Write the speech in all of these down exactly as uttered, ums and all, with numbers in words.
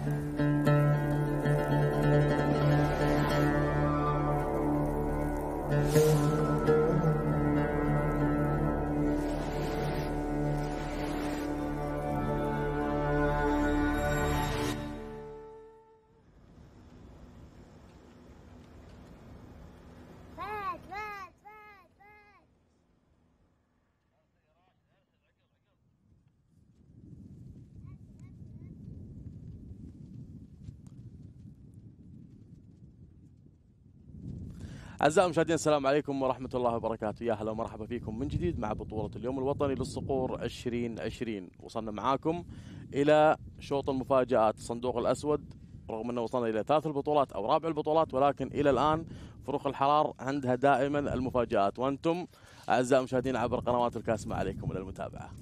أعزائي المشاهدين السلام عليكم ورحمة الله وبركاته، يا هلا ومرحبا فيكم من جديد مع بطولة اليوم الوطني للصقور عشرين عشرين. وصلنا معاكم إلى شوط المفاجآت الصندوق الأسود، رغم أنه وصلنا إلى ثلاث البطولات أو رابع البطولات، ولكن إلى الآن فروخ الحرار عندها دائما المفاجآت، وأنتم أعزائي المشاهدين عبر قنوات الكاس ما عليكم إلى المتابعة.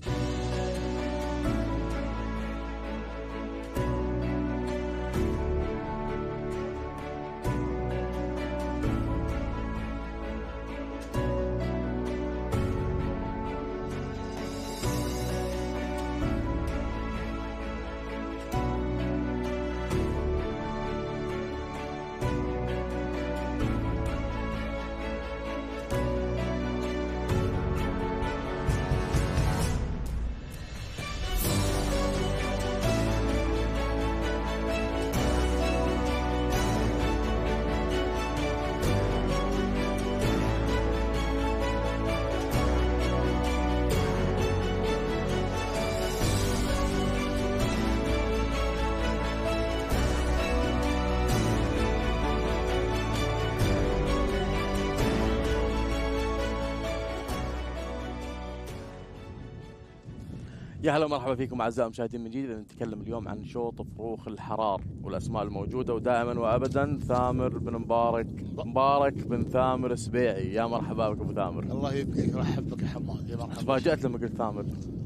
يا هلا ومرحبا فيكم اعزائي المشاهدين من جديد. نتكلم اليوم عن شوط فروخ الحرار والاسماء الموجوده، ودائما وابدا ثامر بن مبارك مبارك بن ثامر السبيعي. يا مرحبا بك ابو ثامر. الله يبقيك ويرحب بك يا حماد. يا مرحبا. تفاجأت لما قلت ثامر.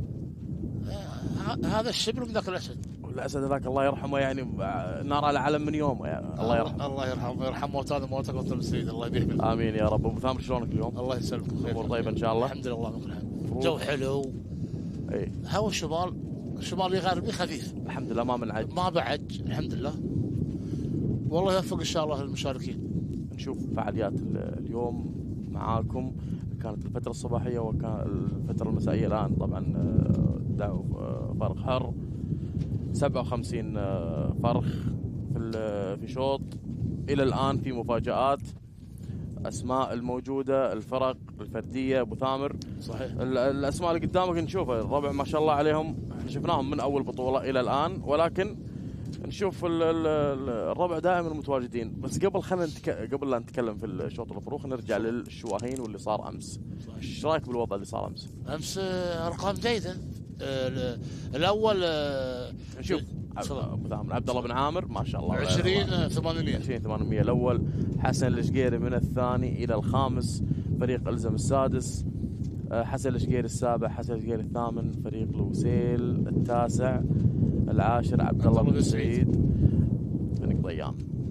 آه هذا الشبل من ذاك الاسد. والاسد ذاك الله يرحمه، يعني نار على علم من يومه، يعني الله يرحمه. الله يرحمه ويرحم موتانا موتك وانت السيد. الله يبيك. امين يا رب. ابو ثامر شلونك اليوم؟ الله يسلمك بخير. امور طيبه ان شاء الله. الحمد لله من كل حال. جو حلو. اي هوا الشمال الشمالي غربي خفيف الحمد لله، ما من عج ما بعج الحمد لله. والله يوفق ان شاء الله المشاركين. نشوف فعاليات اليوم معاكم. كانت الفترة الصباحية وكان الفترة المسائية. الآن طبعا دعوا فرق حر سبعة وخمسين فرخ في في شوط. إلى الآن في مفاجآت، أسماء الموجودة، الفرق الفردية. أبو ثامر صحيح الأسماء اللي قدامك نشوفها، الربع ما شاء الله عليهم، احنا شفناهم من أول بطولة إلى الآن، ولكن نشوف الربع دائما متواجدين. بس قبل خلينا نتك... قبل لا نتكلم في الشوط الفروخ نرجع للشواهين واللي صار امس. ايش رايك بالوضع اللي صار امس؟ امس ارقام جيده. الاول نشوف ابو ثامر عبد الله بن عامر ما شاء الله عشرين ثمانمية عشرين ثمانمية الاول. حسن الشقيري من الثاني الى الخامس، فريق الزم السادس. حسن الشقيري السابع، حسن الشقيري الثامن، فريق الوسيل التاسع، العاشر عبد الله بن سعيد بن قضيان.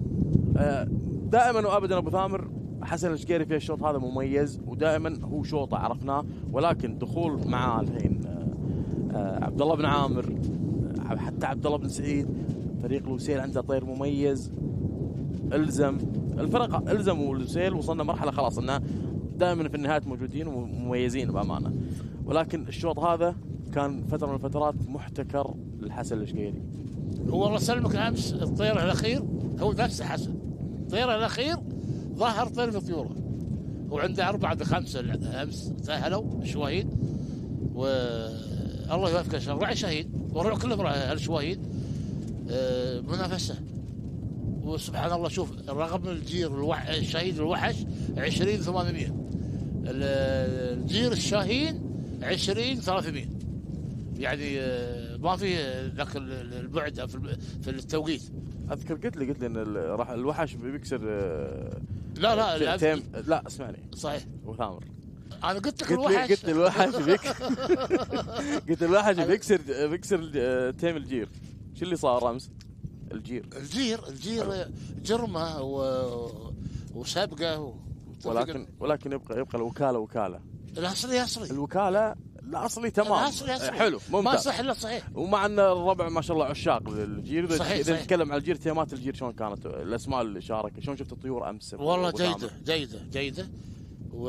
دائما وابدا ابو ثامر حسن الشقيري في الشوط هذا مميز، ودائما هو شوطه عرفناه، ولكن دخول معاه الحين عبد الله بن عامر، حتى عبد الله بن سعيد، فريق الوسيل عنده طير مميز. الزم الفرق الزم والوسيل وصلنا مرحله خلاص انه دائما في النهاية موجودين ومميزين بامانه، ولكن الشوط هذا كان فتره من الفترات محتكر للحسن الشقيري. هو والله سلمك امس الطير الاخير هو نفس حسن، الطير الاخير ظهر طير في طيوره، وعنده اربعه خمسه امس تاهلوا شواهين، والله يوفقه ان شاء الله. راعي شهيد والربع كلهم هالشواهين منافسه، وسبحان الله شوف رغم الجير الوح... الشهيد الوحش عشرين ثمانمية، الجير الشاهين عشرين ثلاثمية، يعني ما في ذاك البعد في التوقيت. اذكر قلت لي قلت لي ان راح الوحش بيكسر. لا لا تيم... لا اسمعني صحيح ابو ثامر، انا قلت لك الوحش قلت الوحش بيك قلت الوحش بيكسر بيكسر تيم الجير. شو اللي صار امس؟ الجير الجير الجير جرمه و... وسابقه و... ولكن ولكن يبقى يبقى الوكاله وكاله. الاصلي اصلي الوكاله لا اصلي تمام. أصلي أصلي. حلو ممتاز. ما صح الا صحيح. ومع ان الربع ما شاء الله عشاق للجير. صحيح اذا صحيح. نتكلم عن الجير، تيمات الجير شلون كانت؟ الاسماء اللي شاركت شلون شفت الطيور امس؟ والله جيده جيده جيده. و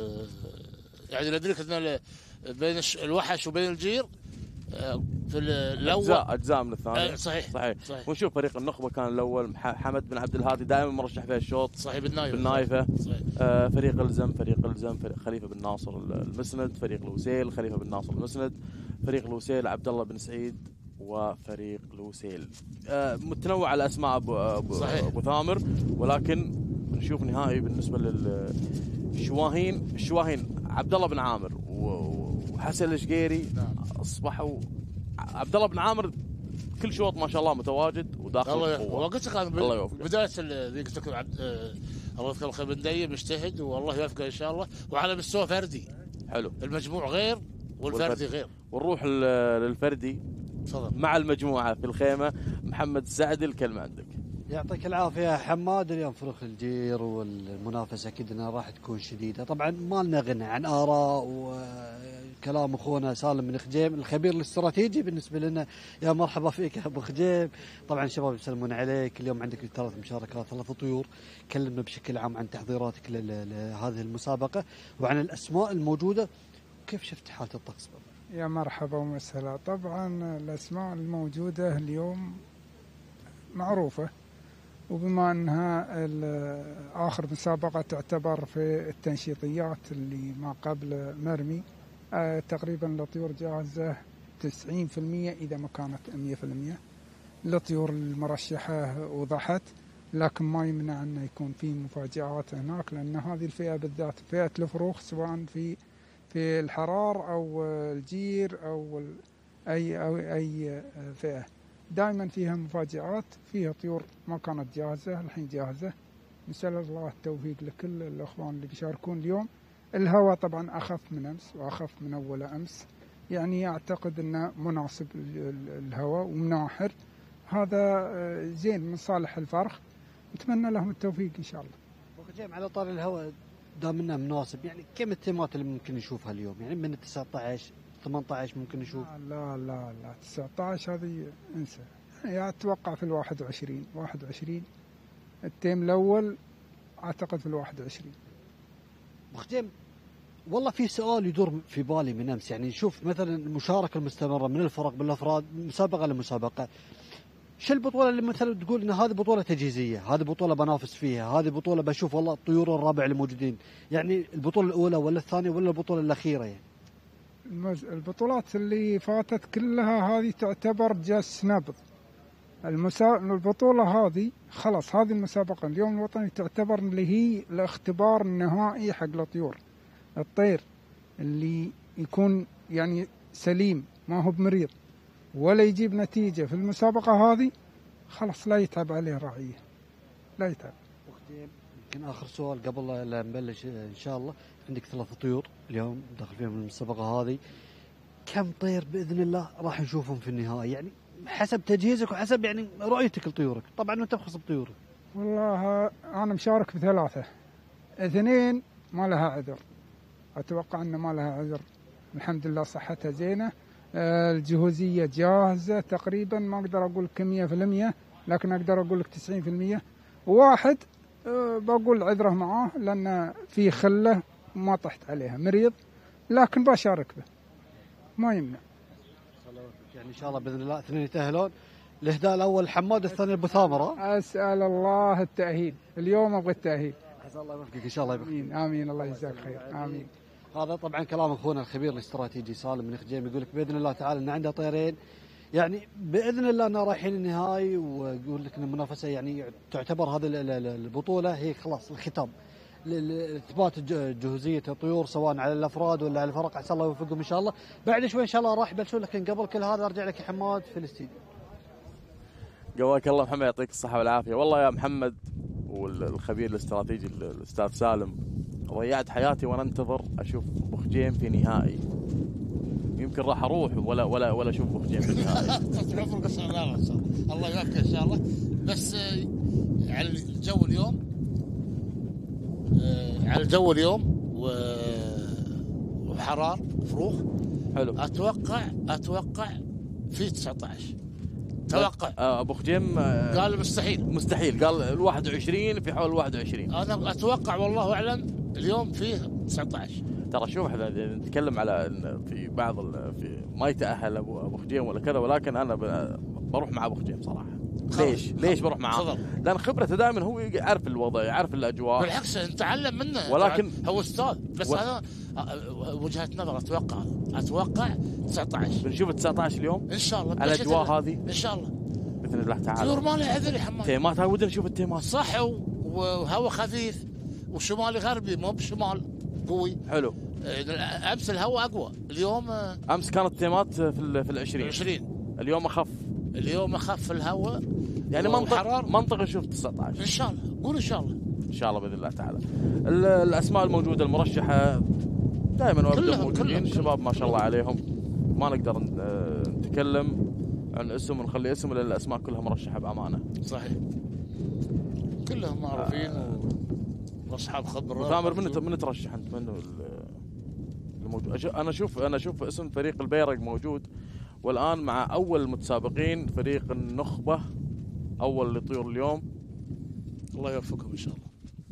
يعني ندرك ان ال- بين الش- الوحش وبين الجير آه، في ال- الاول اجزاء اجزاء من الثاني. آه، صحيح صحيح. صحيح ونشوف فريق النخبه كان الاول مح- حمد بن عبد الهادي دائما مرشح فيها الشوط صحيح بالنايفه بالنايفه. صحيح. آه فريق الزم فريق الزم فريق خليفه بن ناصر المسند، فريق الوسيل خليفه بن ناصر المسند، فريق الوسيل عبد الله بن سعيد، وفريق الوسيل. آه متنوع الاسماء ابو ابو, صحيح. أبو ثامر، ولكن نشوف نهائي بالنسبه للشواهين. الشواهين عبد الله بن عامر و- وحسن الشقيري نعم. اصبحوا عبد الله بن عامر كل شوط ما شاء الله متواجد وداخل الله بقوة. والله قلت لك انا الله يوفقه. بدايه ذي قلت لك عبد آه، الله يذكر الخير بن ديب مجتهد والله يوفقه ان شاء الله. وعلى مستوى فردي حلو. المجموع غير والفردي غير. ونروح لل- للفردي تفضل. مع المجموعه في الخيمه. محمد السعدي الكلمه عندك. يعطيك العافية حماد. اليوم فروخ الجير والمنافسة أكيد أنها راح تكون شديدة. طبعا ما لنا غنى عن آراء وكلام أخونا سالم بن خجيم الخبير الاستراتيجي بالنسبة لنا. يا مرحبا فيك يا أبو خجيم. طبعا الشباب يسلمون عليك. اليوم عندك ثلاث مشاركات ثلاث طيور. كلمنا بشكل عام عن تحضيراتك ل- لهذه المسابقة وعن الأسماء الموجودة. كيف شفت حالة الطقس؟ يا مرحبا ومسهلا. طبعا الأسماء الموجودة اليوم معروفة، وبما أنها ال- آخر مسابقة تعتبر في التنشيطيات اللي ما قبل مرمي، آه، تقريبا الطيور جاهزة تسعين في المية إذا ما كانت مية في المية. الطيور المرشحة وضحت، لكن ما يمنع أن يكون في مفاجآت هناك، لأن هذه الفئة بالذات فئة الفروخ سواء في في الحرار أو الجير أو ال- أي أو أي فئة دائما فيها مفاجآت. فيها طيور ما كانت جاهزة الحين جاهزة. نسأل الله التوفيق لكل الأخوان اللي بيشاركون اليوم. الهواء طبعا أخف من أمس وأخف من أول أمس، يعني أعتقد أنه مناسب ال- ال- الهواء ومناحر. هذا آه، زين من صالح الفرخ. نتمنى لهم التوفيق إن شاء الله. أبو خجيم على طار الهواء دام انه مناسب، يعني كم التيمات اللي ممكن نشوفها اليوم؟ يعني من تسعة عشر ثمانية عشر ممكن نشوف؟ لا لا لا تسعة عشر هذه انسى. يعني أتوقع في الواحد وعشرين واحد وعشرين التيم الأول أعتقد في الواحد وعشرين. أبو خجيم والله في سؤال يدور في بالي من امس، يعني شوف مثلا المشاركه المستمره من الفرق بالافراد مسابقه لمسابقه. شو البطوله اللي مثلا تقول ان هذه بطوله تجهيزيه، هذه بطوله بنافس فيها، هذه بطوله بشوف والله الطيور الرابع اللي موجودين، يعني البطوله الاولى ولا الثانيه ولا البطوله الاخيره يعني؟ المز- البطولات اللي فاتت كلها هذه تعتبر جس نبض. المسا... البطولة هذه خلاص، هذه المسابقة اليوم الوطني تعتبر اللي هي الاختبار النهائي حق الطيور. الطير اللي يكون يعني سليم ما هو بمريض ولا يجيب نتيجة في المسابقة هذه خلاص لا يتعب عليه راعيه، لا يتعب. أختي يمكن اخر سؤال قبل لا نبلش ان شاء الله. عندك ثلاث طيور اليوم داخل فيهم المسابقه هذه، كم طير باذن الله راح نشوفهم في النهايه؟ يعني حسب تجهيزك وحسب يعني رؤيتك لطيورك، طبعا انت بخص بطيورك. والله أنا مشارك بثلاثة، اثنين ما لها عذر، أتوقع أن ما لها عذر، الحمد لله صحتها زينة. آه، الجهوزية جاهزة تقريبا، ما أقدر أقول لك مية في المية لكن أقدر أقول لك تسعين في المية. وواحد آه، بقول عذره معاه لأن في خلة ما طحت عليها مريض، لكن بشارك به ما يمنع. يعني ان شاء الله باذن الله اثنين يتاهلون. الاهداء الاول حماد، الثاني ابو ثامره. أسأل الله التأهيل، اليوم أبغى التأهيل. عسى الله يوفقك ان شاء الله. يبارك. آمين آمين، الله يجزاك خير، آمين. هذا طبعا كلام اخونا الخبير الاستراتيجي سالم بن خجيم، يقول لك باذن الله تعالى ان عنده طيرين، يعني باذن الله اننا رايحين النهائي، ويقول لك ان المنافسه يعني تعتبر هذه ال- ال- البطوله هي خلاص الختام لاثبات ج- جهوزيه الطيور سواء على الافراد ولا على الفرق. عسى الله يوفقهم ان شاء الله. بعد شوي ان شاء الله راح يبلشون، لكن قبل كل هذا ارجع لك يا حماد في الاستديو. قواك الله محمد، يعطيك الصحة والعافية. والله يا محمد والخبير الاستراتيجي الأستاذ سالم، ضيعت حياتي وأنا أنتظر أشوف أبو خجيم في نهائي. يمكن راح أروح ولا ولا ولا أشوف أبو خجيم في النهائي. الله يوفقك ان شاء الله. بس آه، على الجو اليوم آه، على الجو اليوم و- وحرار فروخ حلو. اتوقع اتوقع في تسعة عشر توقع. آه، ابو خجيم آه، قال مستحيل. مستحيل، قال ال واحد وعشرين، في حول ال واحد وعشرين. انا اتوقع والله اعلم اليوم فيه تسعة عشر. ترى شوف احنا نتكلم على إن في بعض ال- في ما يتاهل ابو ابو خجيم ولا كذا، ولكن انا ب- بروح مع ابو خجيم صراحه. ليش؟ خلاص. ليش بروح معاه؟ تفضل. لان خبرته دائما هو يعرف الوضع، يعرف الاجواء. بالعكس نتعلم منه، ولكن- هو استاذ. بس و- انا أ- وجهه نظر اتوقع اتوقع تسعة عشر بنشوف ال تسعة عشر اليوم ان شاء الله. على بمشيئة الأجواء الله. هذه؟ ان شاء الله. باذن الله طيور تعالى. ما له عذر يا حماد. تيمات هاي ودنا نشوف التيمات. صح، و- وهواء خفيف وشمالي غربي مو بشمال قوي. حلو. آه، امس الهواء اقوى، اليوم آه، امس كانت التيمات في ال في العشرين، عشرين. اليوم اخف. اليوم اخف الهواء يعني منطق والحرارة. منطق نشوف تسعة عشر ان شاء الله. قول ان شاء الله. ان شاء الله باذن الله تعالى. ال- الاسماء الموجوده المرشحه دائما وابدا كلهم- موجودين، كلهم- الشباب ما شاء الله عليهم. ما نقدر ن- آه، نتكلم عن اسم ونخلي اسم، لان الاسماء كلها مرشحه بامانه. صحيح. كلهم معروفين واصحاب خبره. ثامر، من من ترشح انت؟ من ال- الموجود؟ أش- انا اشوف انا اشوف اسم فريق البيرق موجود، والان مع اول المتسابقين فريق النخبه، اول اللي يطير اليوم. الله يوفقهم ان شاء الله.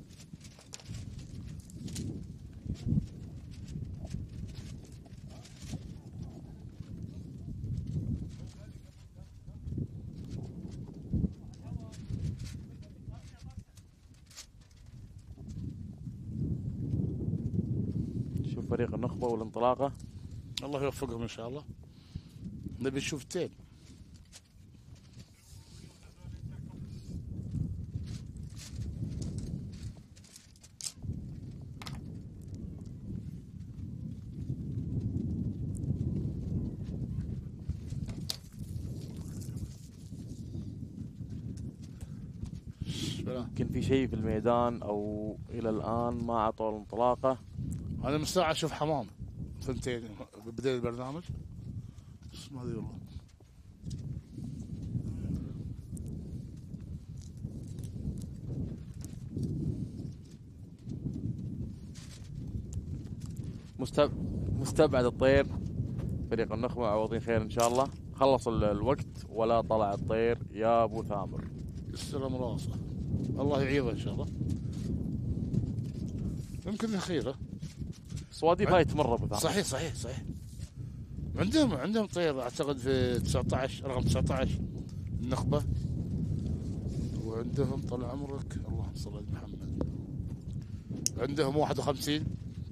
شوف فريق النخبه والانطلاقه. الله يوفقهم ان شاء الله. نبي نشوف تيل. يمكن في شيء في الميدان او الى الان ما اعطوا الانطلاقه. انا مستعد اشوف حمام ثنتين بدايه البرنامج، بس ما ادري والله. مستب... مستبعد الطير فريق النخبه، معوضين خير ان شاء الله. خلص ال- الوقت ولا طلع الطير يا ابو ثامر. يستلم راسه، الله يعيضه ان شاء الله. يمكن الاخيره. صواديف هاي تمر ابو ثامر. صحيح صحيح صحيح. عندهم عندهم طير اعتقد في تسعة عشر، رقم تسعة عشر النخبه. وعندهم طال عمرك اللهم صل على محمد، عندهم واحد وخمسين،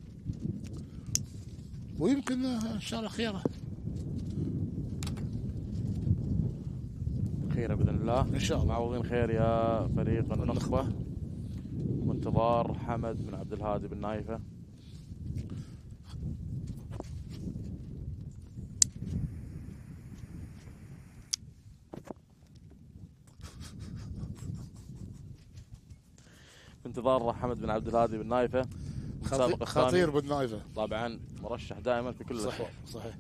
ويمكن ان شاء الله خيره. خير باذن الله ان شاء الله. معوضين خير يا فريق النخبه. وانتظار حمد بن عبد الهادي بن نايفه. انتظار حمد بن عبد الهادي بن نايفه. خطير, خطير بالنايفه طبعا مرشح دائما في كل صحيح الأشواط. صحيح.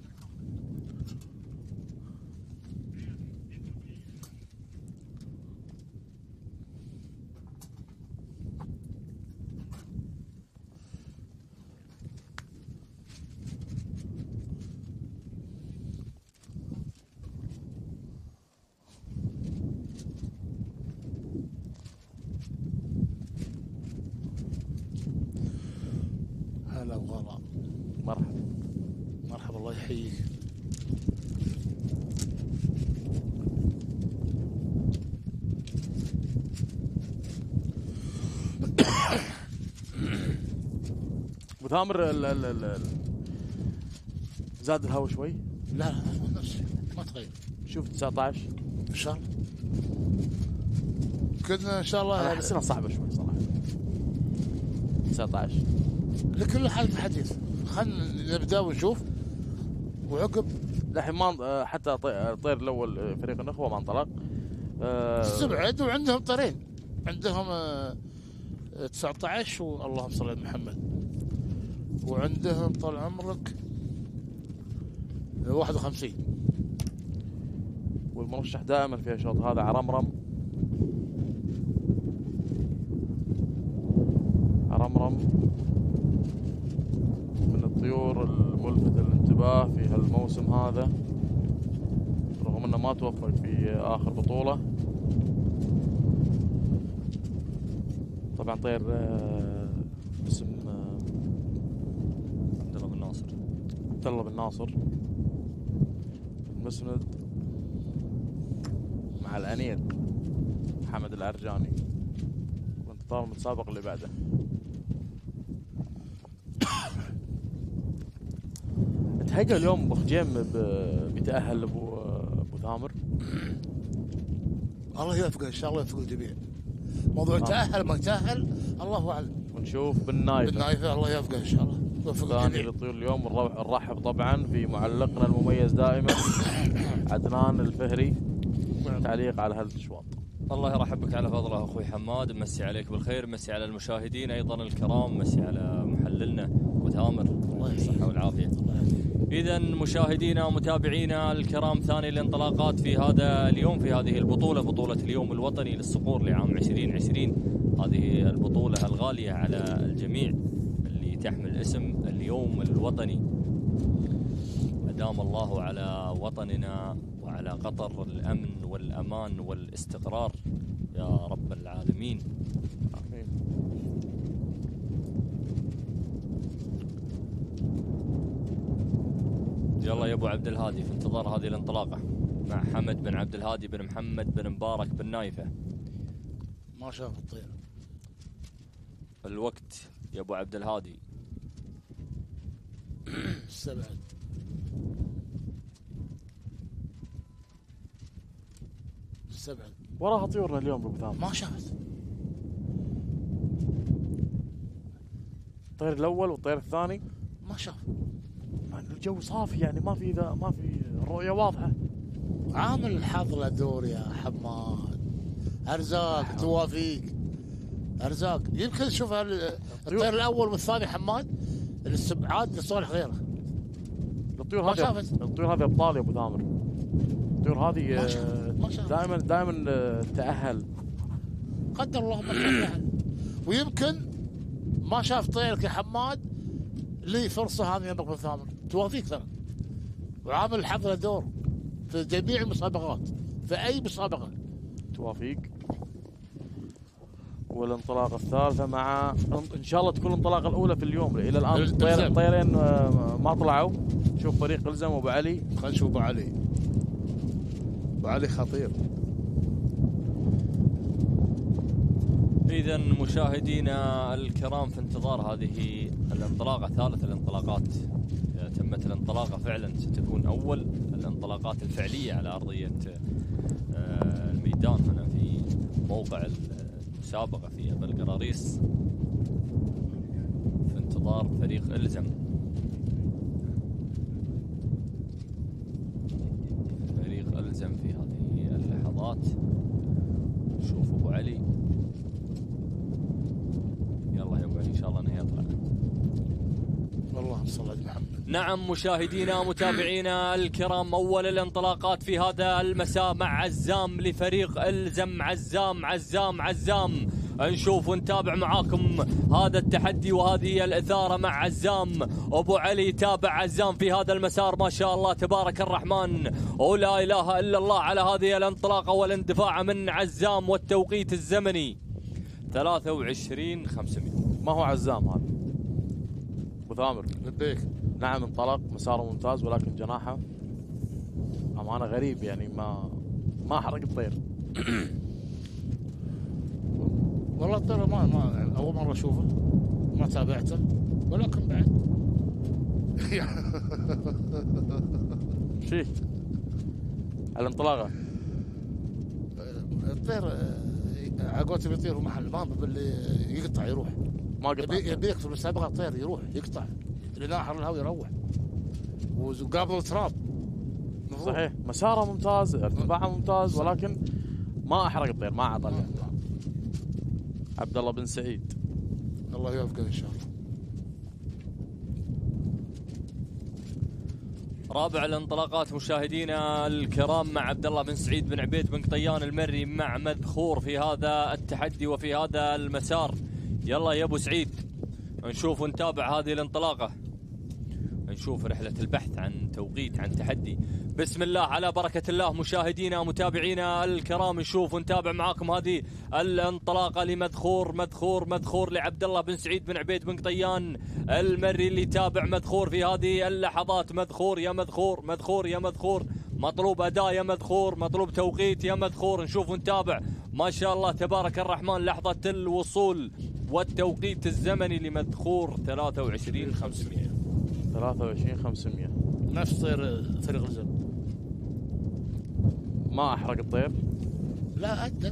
هلا وغلا. مرحبا. مرحبا الله يحييك. ابو ثامر ال- ال- ال- ال- زاد الهواء شوي. لا لا نفس ما تغير. شوف تسعة عشر ان شاء الله. كنا ان شاء انا الله احس انها صعبه شوي صراحه. تسعة عشر لكل حال حديث. خلينا نبدا ونشوف وعقب للحين ما حتى طي- الطير الاول فريق النخبه ما انطلق. آه، استبعد. وعندهم طيرين، عندهم آه، تسعة عشر واللهم صل على محمد، وعندهم طال عمرك واحد وخمسين. والمرشح دائما في الشوط هذا عرمرم. عرمرم من الطيور ملفت الانتباه في هالموسم هذا رغم انه ما توفق في اخر بطولة. طبعا طير اسم عبد الله بن ناصر عبد الله بن ناصر المسند مع الانيد محمد العرجاني وانتظار المتسابق اللي بعده. تهيأ اليوم ابو خجيم بيتأهل ابو ابو ثامر. الله يوفقه ان شاء الله، يوفق الجميع. موضوع آه. تأهل ما تأهل الله اعلم. ونشوف بالنايفه بالنايفه الله يوفقه ان شاء الله، يوفق الجميع. للطيور اليوم نرحب طبعا في معلقنا المميز دائما عدنان الفهري. تعليق على هالاشواط. الله يرحب بك على فضله اخوي حماد، مسي عليك بالخير، مسي على المشاهدين ايضا الكرام، مسي على محللنا ابو ثامر، الله الصحه والعافيه. اذا مشاهدينا ومتابعينا الكرام، ثاني الانطلاقات في هذا اليوم في هذه البطوله، بطوله اليوم الوطني للصقور لعام عشرين عشرين. هذه البطوله الغاليه على الجميع اللي تحمل اسم اليوم الوطني. أدام الله على وطننا وعلى قطر الأمن والأمان والاستقرار يا رب العالمين. آمين. يلا يا أبو عبد الهادي في انتظار هذه الانطلاقة مع حمد بن عبد الهادي بن محمد بن مبارك بن نايفة. ما شاف الطير. الوقت يا أبو عبد الهادي استبعد. استبعد. وراها طيورنا اليوم ابو ثامر. ما شافت. الطير الاول والطير الثاني ما شاف. الجو صافي يعني ما في ذا ما في رؤيه واضحه. عامل الحظ له دور يا حماد. ارزاق توافيق. ارزاق يمكن تشوف الطير الاول والثاني حماد الاستبعاد لصالح غيره. الطيور هذه الطيور هذه ابطال يا ابو ثامر. الطيور هذه دائما دائما تأهل. قدر الله ما تأهل. ويمكن ما شاف طيرك يا حماد لي فرصه هذه ينبغي ثامر توافيق ترى. وعامل الحظ له دور في جميع المسابقات، في اي مسابقه. توافيق. والانطلاقه الثالثه مع ان شاء الله تكون الانطلاقه الاولى في اليوم. الى الان الطيرين ما طلعوا. نشوف فريق الزم وابو علي. خلينا نشوف ابو علي. ابو علي خطير. إذا مشاهدينا الكرام في انتظار هذه الانطلاقة، ثالث الانطلاقات. تمت الانطلاقة فعلا، ستكون أول الانطلاقات الفعلية على أرضية الميدان هنا في موقع المسابقة في أبا القراريس. في انتظار فريق إلزم. فريق إلزم في هذه اللحظات. نشوف أبو علي. يلا يا ابو علي ان شاء الله انه يطلع. والله صل على محمد. نعم مشاهدينا ومتابعينا الكرام، اول الانطلاقات في هذا المساء مع عزام لفريق الزم. عزام عزام عزام نشوف ونتابع معاكم هذا التحدي وهذه الإثارة مع عزام. أبو علي تابع عزام في هذا المسار، ما شاء الله تبارك الرحمن ولا إله إلا الله على هذه الانطلاقة والاندفاع من عزام. والتوقيت الزمني ثلاثة وعشرين خمسمائة. ما هو عزام هذا ابو ثامر. لبيك. نعم انطلق مساره ممتاز ولكن جناحه امانه غريب يعني ما ما حرق الطير. والله الطير ما ما اول مره اشوفه، ما تابعته ولكن بعد شيء على الانطلاقه الطير عقوته بيطير محل ما باللي يقطع يروح. ما قطع. يبي يكتب المسابقه الطير يروح يقطع لناحر الهواء يروح وقابل التراب. صحيح مساره ممتاز، ارتفاعه ممتاز، ولكن ما احرق الطير، ما اعطى. عبد الله بن سعيد الله يوفقه ان شاء الله. رابع الانطلاقات مشاهدينا الكرام مع عبد الله بن سعيد بن عبيد بن قطيان المري مع مذخور في هذا التحدي وفي هذا المسار. يلا يا ابو سعيد نشوف ونتابع هذه الانطلاقه. نشوف رحلة البحث عن توقيت عن تحدي. بسم الله على بركة الله مشاهدينا ومتابعينا الكرام، نشوف ونتابع معاكم هذه الانطلاقة لمدخور مدخور مدخور لعبد الله بن سعيد بن عبيد بن قطيان المري اللي تابع مدخور في هذه اللحظات. مدخور يا مدخور، مدخور يا مدخور، مطلوب أداء يا مدخور، مطلوب توقيت يا مدخور. نشوف ونتابع ما شاء الله تبارك الرحمن لحظة الوصول والتوقيت الزمني لمدخور ثلاثة وعشرين خمسمية. ثلاثة وعشرين خمسمية نفس طير فريق الزم. ما احرق الطير لا أدى،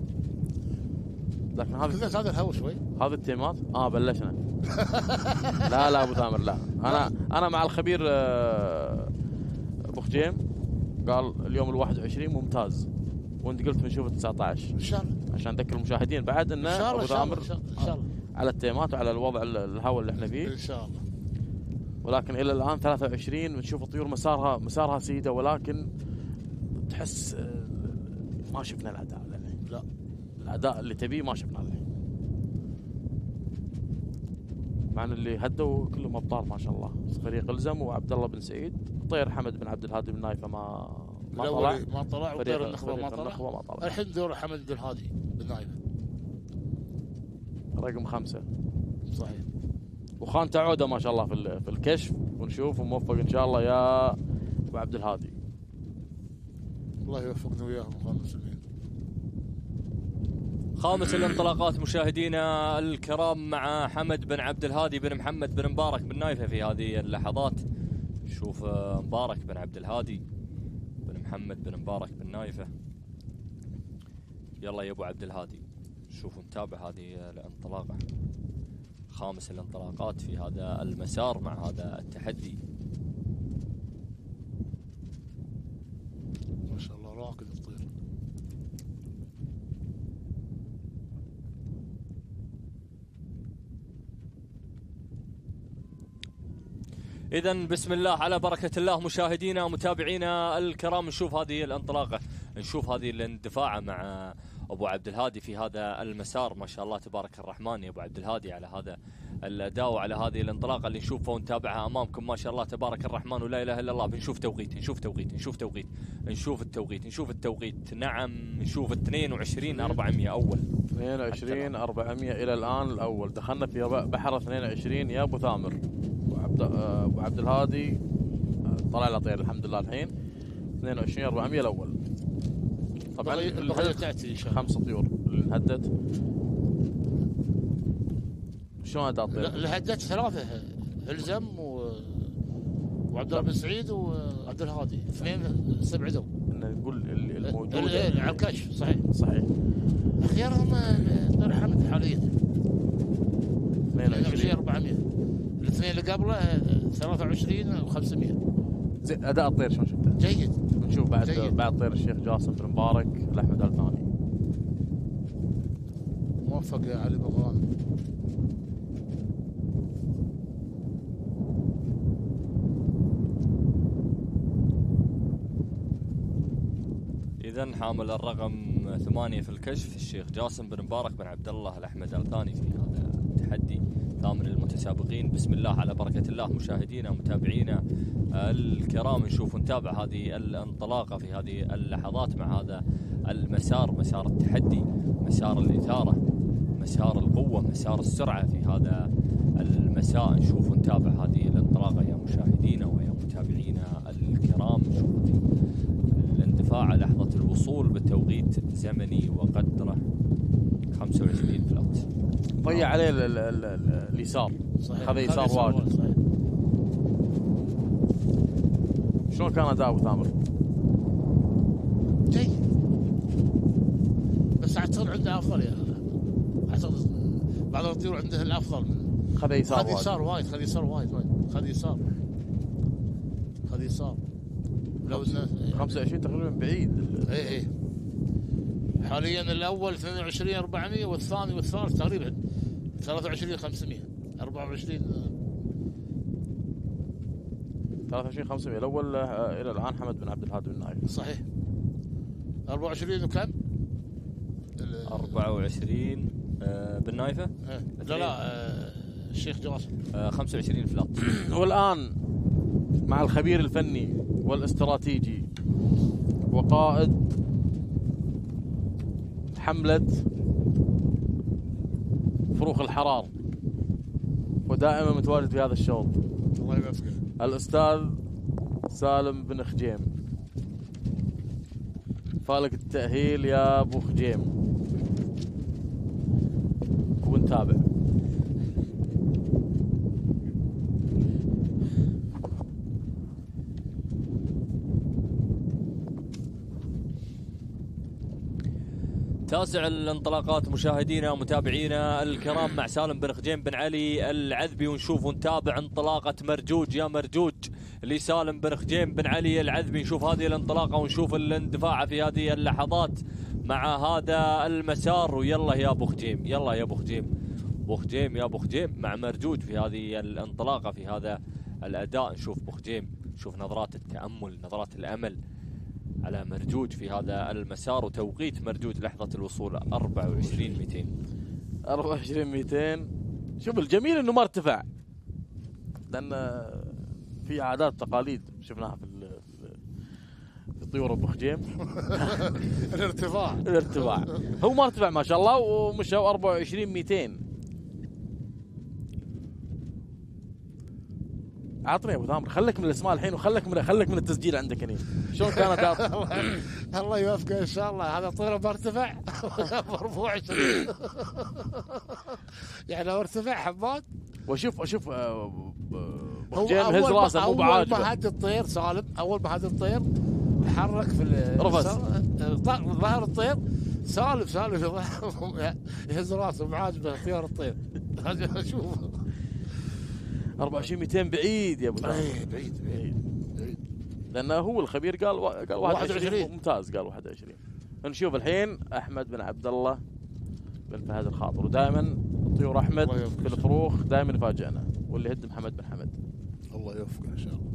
لكن هذا كذا هذا الهوا شوي. هذه التيمات اه بلشنا. لا لا ابو ثامر لا، انا انا مع الخبير آه، ابو خجيم قال اليوم الواحد وعشرين ممتاز، وانت قلت بنشوف التسعة عشر ان شاء الله، عشان نذكر المشاهدين بعد ان ان شاء الله ابو ان شاء الله ثامر ان شاء الله على التيمات وعلى الوضع الهواء اللي احنا فيه ان شاء الله. ولكن الى الان ثلاثة وعشرين بنشوف الطيور مسارها مسارها سيده، ولكن تحس آه، ما شفنا الاداء للحين. لا الاداء اللي تبيه ما شفناه للحين، مع ان اللي هدوا كلهم ابطال ما شاء الله. فريق الزم وعبد الله بن سعيد، طير حمد بن عبد الهادي بن نايفه ما ما طلع ما طلع، وطير النخبه ما طلع. النخبة ما طلع. الحين دور حمد بن الهادي بن نايفه رقم خمسة صحيح. وخان تعوده ما شاء الله في في الكشف، ونشوف وموفق ان شاء الله يا ابو عبد الهادي. الله يوفقنا وياهم اخوان المسلمين. خامس الانطلاقات مشاهدينا الكرام مع حمد بن عبد الهادي بن محمد بن مبارك بن نايفه في هذه اللحظات. نشوف مبارك بن عبد الهادي بن محمد بن مبارك بن نايفه. يلا يا ابو عبد الهادي، نشوف ونتابع هذه الانطلاقه. خامس الانطلاقات في هذا المسار مع هذا التحدي. ما شاء الله راكد الطير. إذن بسم الله على بركة الله مشاهدينا ومتابعينا الكرام، نشوف هذه الانطلاقة، نشوف هذه الاندفاعة مع أبو عبد الهادي في هذا المسار. ما شاء الله تبارك الرحمن يا أبو عبد الهادي على هذا الأداء وعلى هذه الانطلاقة اللي نشوفها ونتابعها أمامكم. ما شاء الله تبارك الرحمن ولا إله إلا الله. بنشوف توقيت، نشوف توقيت، نشوف توقيت، نشوف التوقيت، نشوف التوقيت. نعم نشوف اثنين وعشرين أربعمية أول. اثنين وعشرين أربعمية إلى الآن الأول. دخلنا في بحر اثنين وعشرين يا أبو ثامر. وعبد أبو عبد الهادي طلع له طير الحمد لله الحين. اثنين وعشرين أربعمية الأول. طبعا البقية تأتي إن شاء الله. خمس طيور اللي انهدت. شلون أداء الطير؟ اللي هدت ثلاثة، الزم و... وعبد الله بن سعيد وعبد الهادي، اثنين استبعدوا. نقول الموجودة على الكشف صحيح صحيح. خيارهم طير حمد حاليا اثنين وعشرين أربعمية. الاثنين اللي قبله ثلاثة وعشرين وخمسمية. زين أداء الطير شلون شفته؟ جيد. نشوف بعد جيد. بعد طير الشيخ جاسم بن مبارك الأحمد الثاني. موفق يا علي بن غانم. إذن حامل الرقم ثمانية في الكشف الشيخ جاسم بن مبارك بن عبد الله الأحمد الثاني في هذا التحدي. ثامن المتسابقين. بسم الله على بركة الله مشاهدينا ومتابعينا الكرام، نشوف ونتابع هذه الانطلاقة في هذه اللحظات مع هذا المسار، مسار التحدي، مسار الإثارة، مسار القوة، مسار السرعة في هذا المساء. نشوف ونتابع هذه الانطلاقة يا مشاهدينا ويا متابعينا الكرام. نشوف الاندفاع، لحظة الوصول بالتوقيت زمني وقدره خمسة وعشرين فلات. ضيع عليه ال ال ال ال اليسار. صحيح. هذا يسار واجد. صحيح. شلون كان اداء ابو ثامر؟ جيد، بس اعتقد عنده افضل يا اعتقد بعض الطيور عنده الافضل من خذ يسار خذ يسار وايد، خذ يسار وايد وايد، خذ يسار خذ يسار. لو انه خمسة وعشرين تقريبا بعيد. اي اي حاليا الاول اثنين وعشرين أربعمية والثاني والثالث تقريبا ثلاثة وعشرين خمسمية. أربعة وعشرين ثلاثة وعشرين خمسمية الاول. آه الى الان حمد بن عبد الهادي بن نايف. صحيح. أربعة وعشرين وكم؟ أربعة وعشرين آه بالنايفة. لا لا آه الشيخ جاسم آه خمسة وعشرين فلات. والان مع الخبير الفني والاستراتيجي وقائد حملة فروخ الحرار ودائما متواجد في هذا الشوط الله يوفقه الأستاذ سالم بن خجيم. فالك التأهيل يا أبو خجيم ونتابع. تاسع الانطلاقات مشاهدينا ومتابعينا الكرام مع سالم بن خجيم بن علي العذبي، ونشوف ونتابع انطلاقة مرجوج يا مرجوج لسالم بن خجيم بن علي العذبي. نشوف هذه الانطلاقة ونشوف الاندفاع في هذه اللحظات مع هذا المسار. ويلا يا ابو خجيم، يلا يا ابو خجيم، ابو خجيم يا ابو خجيم مع مرجوج في هذه الانطلاقة في هذا الاداء. نشوف ابو خجيم، نشوف نظرات التأمل، نظرات الامل على مرجوج في هذا المسار. وتوقيت مرجوج لحظة الوصول أربعة وعشرين مئتين أربعة وعشرين مئتين. شوف الجميل انه ما ارتفع، لان في عادات تقاليد شفناها في في طيور ابو خجيم. الارتفاع الارتفاع هو ما ارتفع ما شاء الله ومشوا أربعة وعشرين مئتين. عطني يا ابو ثامر، خليك من الاسماء الحين وخليك من خليك من التسجيل عندك هنا. شلون كانت؟ الله يوفقه ان شاء الله. هذا طيره مرتفع أربعة وعشرين يعني لو ارتفع حماد. وشوف اشوف ابو خجيم هز راسه مو بعاجبه. اول ما هد الطير سالم، اول ما هد الطير تحرك في رفس ظهر الطير. سالم سالم يهز راسه بعاجبه خيار الطير. شوف أربعة وعشرين مئتين بعيد يا ابو ثامر. بعيد بعيد بعيد لانه هو الخبير قال قال واحد وعشرين ممتاز، قال واحد وعشرين. نشوف الحين احمد بن عبد الله بن فهد الخاطر. ودائما طيور احمد في الفروخ دائما يفاجئنا، واللي يهد محمد بن حمد. الله يوفقه ان شاء الله.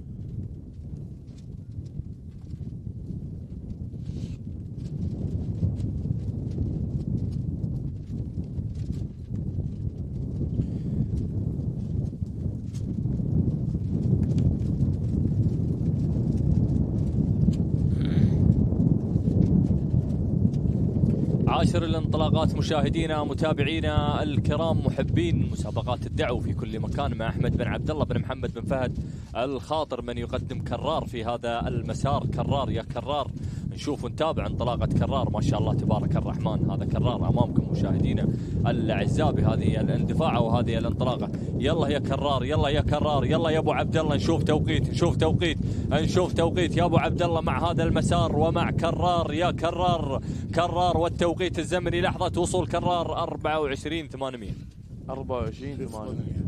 عاشر الانطلاقات مشاهدينا ومتابعينا الكرام محبين مسابقات الدعو في كل مكان مع احمد بن عبد الله بن محمد بن فهد الخاطر من يقدم كرار في هذا المسار. كرار يا كرار. نشوف ونتابع انطلاقة كرار ما شاء الله تبارك الرحمن. هذا كرار امامكم مشاهدينا الاعزاء بهذه الاندفاع وهذه الانطلاقة. يلا يا كرار، يلا يا كرار، يلا يا ابو عبد الله. نشوف توقيت، نشوف توقيت، نشوف توقيت يا ابو عبد الله مع هذا المسار ومع كرار. يا كرار، كرار والتوقيت الزمني لحظة وصول كرار أربعة وعشرين ثمانمئة. أربعة وعشرين ثمانمئة.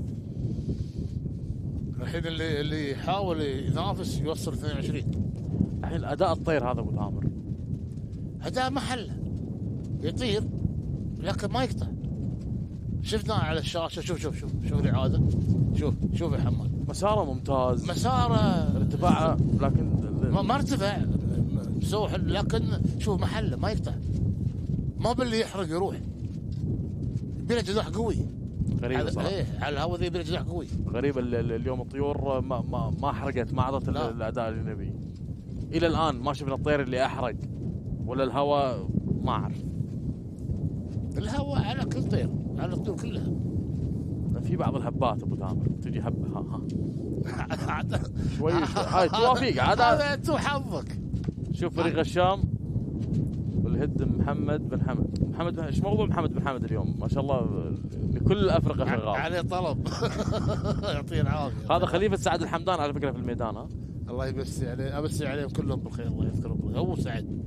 الحين اللي اللي يحاول ينافس يوصل اثنين وعشرين. الحين اداء الطير هذا ابو ثامر اداء محله، يطير لكن ما يقطع. شفناه على الشاشه. شوف شوف شوف شوف الاعاده. شوف شوف يا حماد مساره ممتاز، مساره ارتفاعه لكن ما, ما ارتفع مسوح، لكن شوف محله ما يقطع. ما باللي يحرق يروح. بلا جناح قوي. غريبة صراحة. ايه على الهواء ذي بلا جناح قوي. غريبة اليوم الطيور ما ما ما حرقت، ما اعطت الاداء اللي نبيه. الى الان ما شفنا الطير اللي احرق ولا الهواء، ما اعرف. الهواء على كل طير، على الطيور كلها. في بعض الهبات ابو ثامر تجي هبه ها ها شوي هاي توافيق عاد. هذا انت وحظك. شوف فريق الشام والهد محمد بن حمد. محمد ايش موضوع محمد بن حمد اليوم؟ ما شاء الله لكل الافرقه شغال عليه طلب. يعطيه العافيه. هذا خليفه سعد الحمدان على فكره في الميدان. ها الله يمسي عليه، امسي عليهم كلهم بالخير. الله يذكرهم بالخير. هو سعد.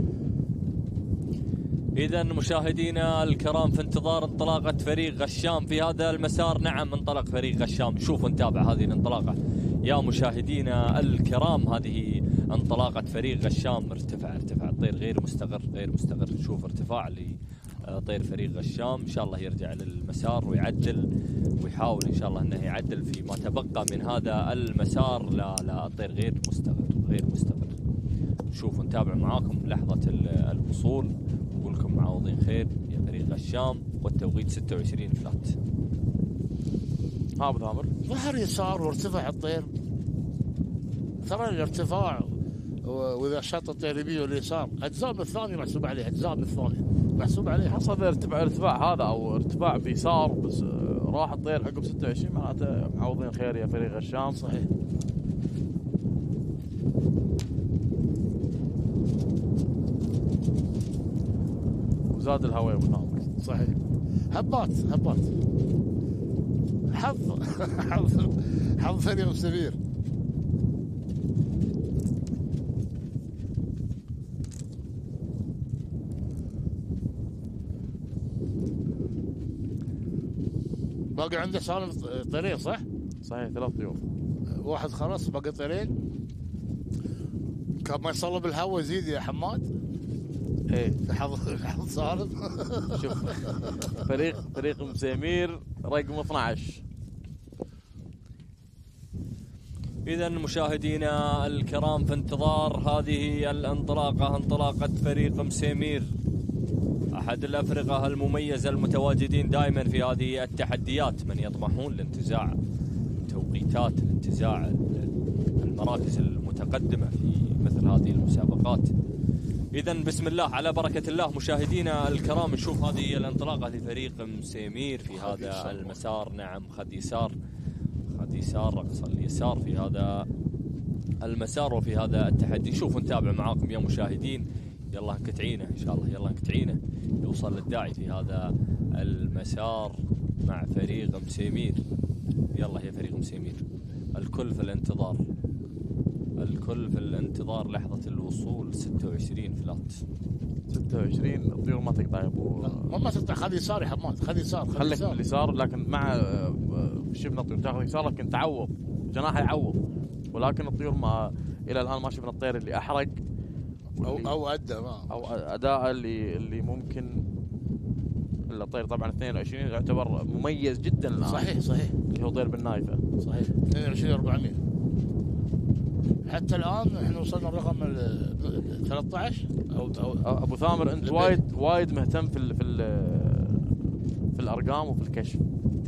إذا مشاهدينا الكرام في انتظار انطلاقة فريق غشام في هذا المسار. نعم انطلق فريق غشام. شوفوا نتابع هذه الانطلاقة يا مشاهدينا الكرام. هذه انطلاقة فريق غشام. ارتفع ارتفع الطير غير مستقر غير مستقر. شوف ارتفاع لطير فريق غشام. إن شاء الله يرجع للمسار ويعدل ويحاول إن شاء الله أنه يعدل فيما تبقى من هذا المسار. لا لا الطير غير مستقر غير مستقر. شوفوا نتابع معاكم لحظة الوصول. نقول لكم معوضين خير يا فريق غشام. والتوقيت ستة وعشرين فلات. ها ابو ثامر ظهر يسار وارتفع الطير ترى الارتفاع و- واذا شاط الطير يمين واليسار اجزاء من الثانيه محسوب عليها، اجزاء من الثانيه محسوب عليها. خاصة اذا ارتفاع ارتفاع هذا او ارتفاع بيسار بس آه، راح الطير عقب ستة وعشرين معناته معوضين خير يا فريق الشام. صحيح. وزاد الهواء ابو ثامر. صحيح. هبات هبات حظ حظ حظ فريق سمير. باقي عنده سالم طيرين صح؟ صحيح ثلاث طيور. واحد خلاص باقي طيرين. كان ما يصلب الهواء يزيد يا حماد. ايه حظ حظ سالم. شوف فريق فريق مسيمير رقم اثنعش. إذا مشاهدينا الكرام في انتظار هذه الانطلاقة، انطلاقة فريق مسيمير أحد الأفرقة المميزة المتواجدين دائما في هذه التحديات، من يطمحون لانتزاع توقيتات، لانتزاع المراكز المتقدمة في مثل هذه المسابقات. إذا بسم الله على بركة الله مشاهدينا الكرام، نشوف هذه الانطلاقة لفريق مسيمير في هذا المسار. نعم خد يسار، خد يسار أقصى اليسار في هذا المسار وفي هذا التحدي. شوفوا نتابع معاكم يا مشاهدين. يلا انكتعينه إن شاء الله، يلا انكتعينه يوصل للداعي في هذا المسار مع فريق مسيمير. يلا يا فريق مسيمير، الكل في الانتظار، الكل في الانتظار لحظة الوصول. ستة وعشرين فلات، ستة وعشرين الطيور ما تقطع يا ابو. ما ما تقطع. خذ يسار يا حماد، خذ يسار خذ خليك يسار. باليسار لكن مع آه، شفنا الطيور تاخذ يسار لكن تعوض جناحه يعوض، ولكن الطيور ما الى الان ما شفنا الطير اللي احرق او واللي- او ادى ما او اداء اللي اللي ممكن. الا الطير طبعا اثنين وعشرين يعتبر مميز جدا الان. صحيح صحيح اللي هو طير بالنايفه. صحيح. اثنين وعشرين أربعمية. حتى الان احنا وصلنا الرقم ال ثلاثة عشر او او ابو ثامر انت لبيت. وايد وايد مهتم في ال في ال في الارقام وفي الكشف.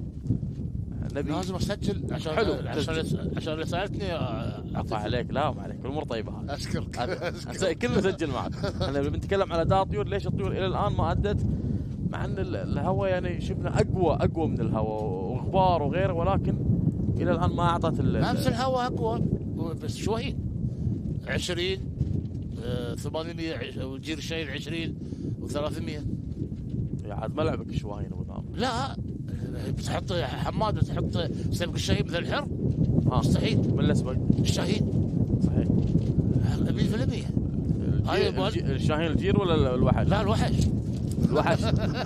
نبي لازم اسجل عشان حلو، عشان تسجل. عشان اللي سالتني عفا عليك. لا ما عليك، الامور طيبه هذه. اشكرك هذا أشكرك. كله نسجل معك. احنا بنتكلم على اداء الطيور، ليش الطيور الى الان ما ادت، مع ان ال- الهواء يعني شفنا اقوى اقوى من الهواء وغبار وغيره، ولكن الى الان ما اعطت ال- نفس الهواء اقوى بس شوي. عشرين آه، ثمانمية عش- وجير شيل عشرين وثلاثمية. يا عاد ملعبك شواهين ابو ثامر. لا بتحط حماد، بتحط سبق الشهيد مثل الحر ها مستحيل. من الاسبق الشهيد صحيح. مية بالمية. هاي الجي- بول. الجي- الشاهين الجير ولا ال- الوحش؟ لا الوحش. الوحش.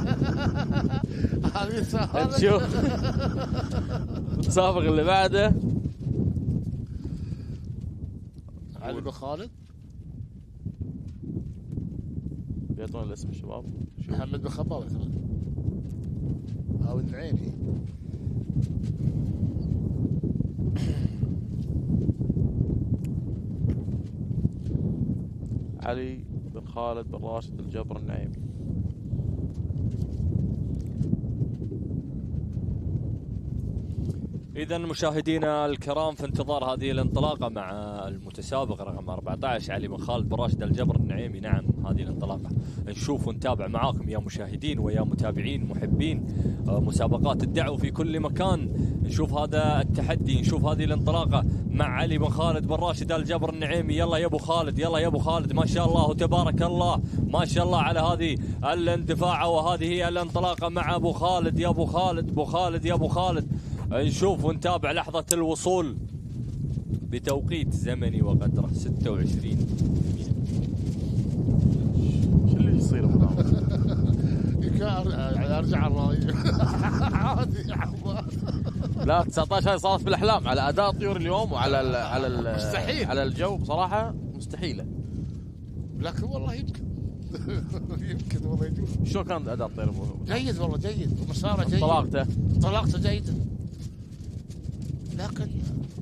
هذه سهلة. نشوف المتسابق اللي بعده. علي بن خالد، بيعطونا الاسم الشباب. شوف. محمد بن خباب او النعيمي. علي بن خالد بن راشد الجبر النعيمي. إذا مشاهدينا الكرام في انتظار هذه الانطلاقة مع المتسابق رقم أربعة عشر علي بن خالد بن راشد الجبر النعيمي. نعم هذه الانطلاقة نشوف ونتابع معاكم يا مشاهدين ويا متابعين محبين آه، مسابقات الدعوة في كل مكان. نشوف هذا التحدي، نشوف هذه الانطلاقة مع علي بن خالد بن راشد الجبر النعيمي. يلا يا ابو خالد، يلا يا ابو خالد، ما شاء الله وتبارك الله، ما شاء الله على هذه الاندفاع وهذه هي الانطلاقة مع ابو خالد. يا ابو خالد، ابو خالد، يا ابو خالد. نشوف ونتابع لحظة الوصول بتوقيت زمني وقدره ستة وعشرين. شو اللي يصير ابو ثامر؟ يمكن ارجع على الراي. عادي يا حماد. لا تسعة عشر هاي صارت بالاحلام على اداء الطيور اليوم وعلى ال على ال مستحيل. على الجو بصراحه مستحيله. لكن والله يمكن. يمكن والله يجوز. شو كان اداء الطير ابو؟ جيد والله جيد، ومساره جيد، طلاقته طلاقته جيده. لكن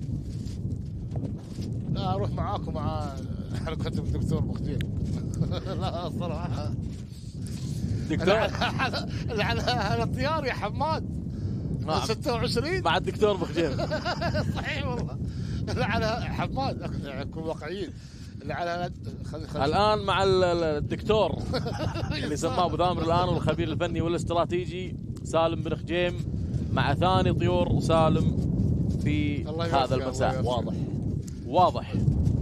لا اروح معاكم مع حركه الدكتور مختير. لا صراحه دكتور على على الطيار يا حماد. نعم. ستة وعشرين مع الدكتور بخجير. صحيح والله. لا على حماد نكون واقعيين. لا على خل... خل... الان مع الدكتور اللي سماه ابو ثامر الان والخبير الفني والاستراتيجي سالم بن خجيم مع ثاني طيور سالم في هذا المساء. واضح واضح.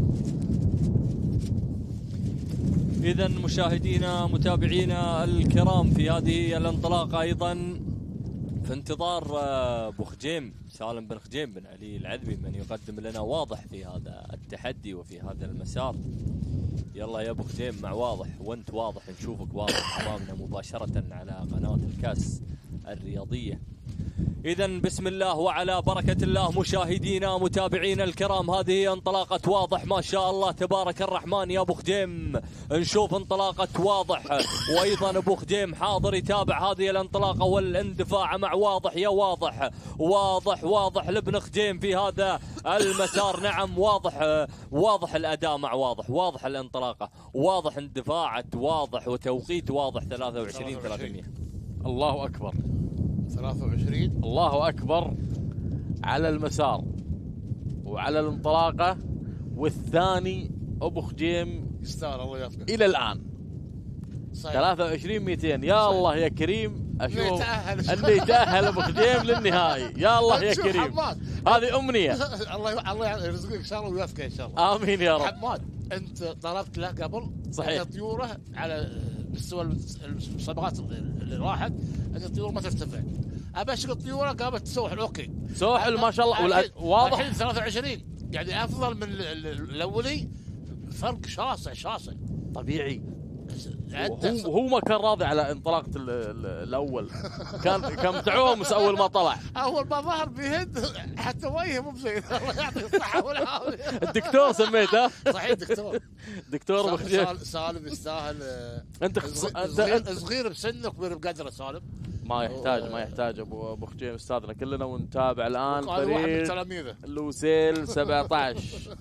إذا مشاهدينا متابعينا الكرام في هذه الانطلاقة أيضا في انتظار أبو خجيم سالم بن خجيم بن علي العذبي من يقدم لنا واضح في هذا التحدي وفي هذا المسار. يلا يا أبو خجيم مع واضح، وأنت واضح نشوفك واضح أمامنا مباشرة على قناة الكاس الرياضية. إذا بسم الله وعلى بركة الله مشاهدينا متابعينا الكرام، هذه انطلاقة واضح ما شاء الله تبارك الرحمن يا أبو خجيم. نشوف انطلاقة واضح، وأيضا أبو خجيم حاضر يتابع هذه الانطلاقة والاندفاع مع واضح. يا واضح واضح واضح لابن خجيم في هذا المسار. نعم واضح واضح الأداء مع واضح، واضح الانطلاقة، واضح اندفاعة واضح وتوقيت واضح ثلاثة وعشرين ثلاثمية. الله أكبر. ثلاثة وعشرين الله أكبر على المسار وعلى الانطلاقة. والثاني أبو خجيم يستاهل الله يوفقه إلى الآن صحيح. ثلاثة وعشرين مئتين. يا صحيح. الله يا كريم أشوف اللي يتأهل اللي يتأهل أبو خجيم للنهائي. يا الله يا شوف كريم حماد. هذه أمنية. الله الله يرزقك إن شاء الله ويوفقه إن شاء الله. آمين يا رب. حماد أنت طلبت له قبل صحيح. أن طيوره على مستوى المسابقات اللي راحت أن الطيور ما ترتفع. أبى أشوف الطيوره قامت تسوحل. أوكي سوحل ما شاء الله والأد... واضح. الحين ثلاثة وعشرين يعني أفضل من الأولي، فرق شاسع شاسع طبيعي. هو هو ما كان راضي على انطلاقة ال ال الأول. كان كان متعومس أول ما طلع. أول ما ظهر بيهد حتى وجهه مو بزين. الله يعطيه الصحة والعافية. الدكتور سميته. صحيح دكتور. دكتور أبو خجيم. سالم يستاهل. أنت صغير, صغير بسنه وكبير بقدره سالم. ما يحتاج ما يحتاج ابو ابو خجيم استاذنا كلنا. ونتابع الان فريق لوسيل سبعة عشر.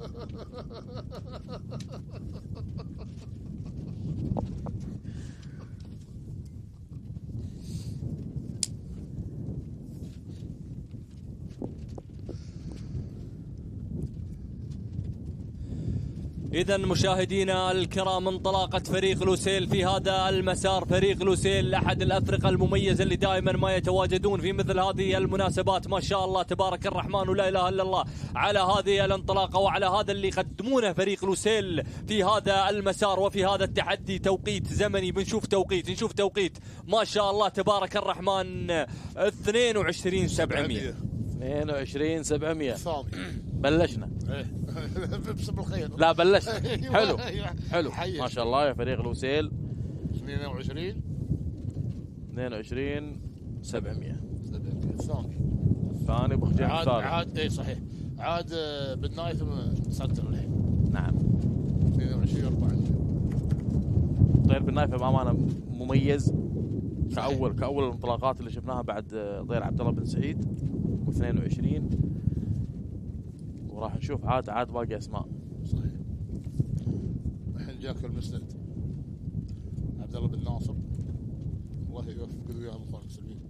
إذا مشاهدينا الكرام انطلاقة فريق لوسيل في هذا المسار. فريق لوسيل أحد الأفرقة المميزة اللي دائما ما يتواجدون في مثل هذه المناسبات. ما شاء الله تبارك الرحمن ولا إله إلا الله على هذه الانطلاقة وعلى هذا اللي يقدمونه فريق لوسيل في هذا المسار وفي هذا التحدي. توقيت زمني بنشوف توقيت نشوف توقيت ما شاء الله تبارك الرحمن اثنين وعشرين سبعمية. اثنين وعشرين سبعمية. ثاني بلشنا. بسم الخير. لا بلشنا. حلو حلو ما شاء الله يا فريق لوسيل. اثنين وعشرين اثنين وعشرين سبعمية. الثاني الثاني ابو خجيم عاد عاد اي صحيح. عاد بن نايف متصدر الحين. نعم اثنين وعشرين أربعة. طير بن نايف بامانه مميز كاول كاول الانطلاقات اللي شفناها بعد طير عبد الله بن سعيد. واثنين وعشرين وراح نشوف عاد عاد باقي اسماء. صحيح. الحين جاك المسند عبد الله بن ناصر. الله يوفقه وياهم اخوان المسلمين.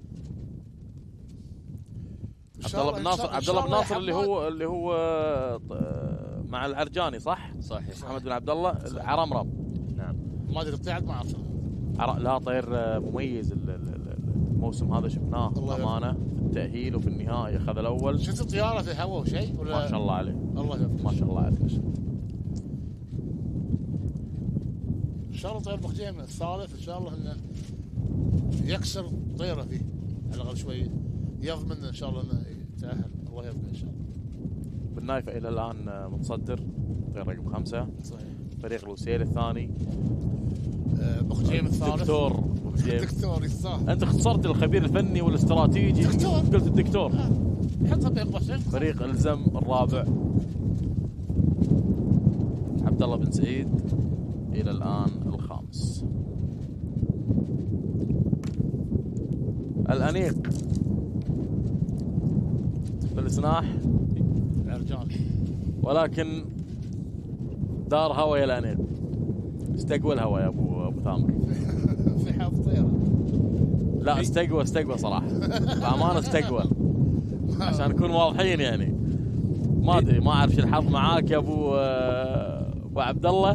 عبد الله بن ناصر عبد الله بن ناصر اللي هو اللي هو مع العرجاني صح؟ صحيح. محمد بن عبد الله عرمرم. نعم ما ادري طلعت ما اعرف. لا طير مميز الموسم هذا شفناه امانه في التاهيل وفي النهائي اخذ الاول. شفت الطياره في هواء وشيء ولا؟ ما شاء الله عليه. الله يوفقه ما شاء الله عليه. ان شاء الله طير ابو خجيم الثالث ان شاء الله انه يكسر طيره فيه على الاقل شوي يضمن ان شاء الله انه يتاهل. الله يوفقه ان شاء الله. بن نايف الى الان متصدر طير رقم خمسه. صحيح. فريق لوسيل الثاني. ابو خجيم الثالث. دكتور ابو خجيم. دكتور يستاهل. انت اختصرت الخبير الفني والاستراتيجي. دكتور. قلت الدكتور. حطها بين قوسين. فريق الزم الرابع عبد الله بن سعيد الى الان الخامس. الانيق في السناح العرجاني ولكن دار هوا يا الانيق. استقوى الهوا يا ابو ابو ثامر. في حظ طيره. لا استقوى استقوى صراحه. بامانه استقوى عشان نكون واضحين يعني. ما ادري ما اعرف شو الحظ معاك يا ابو ابو عبد الله،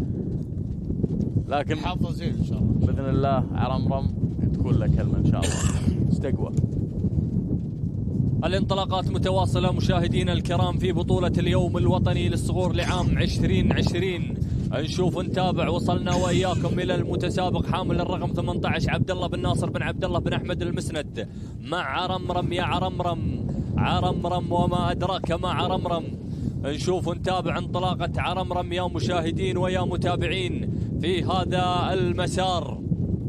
لكن حظه زين ان شاء الله باذن الله عرمرم تكون له كلمه ان شاء الله. استقوى. الانطلاقات متواصلة مشاهدينا الكرام في بطولة اليوم الوطني للصغور لعام عشرين عشرين. نشوف نتابع. وصلنا وإياكم إلى المتسابق حامل الرقم ثمانية عشر عبد الله بن ناصر بن عبد الله بن أحمد المسند مع عرمرم يا عرمرم. عرمرم وما أدراك ما عرمرم. نشوف نتابع انطلاقة عرمرم يا مشاهدين ويا متابعين في هذا المسار.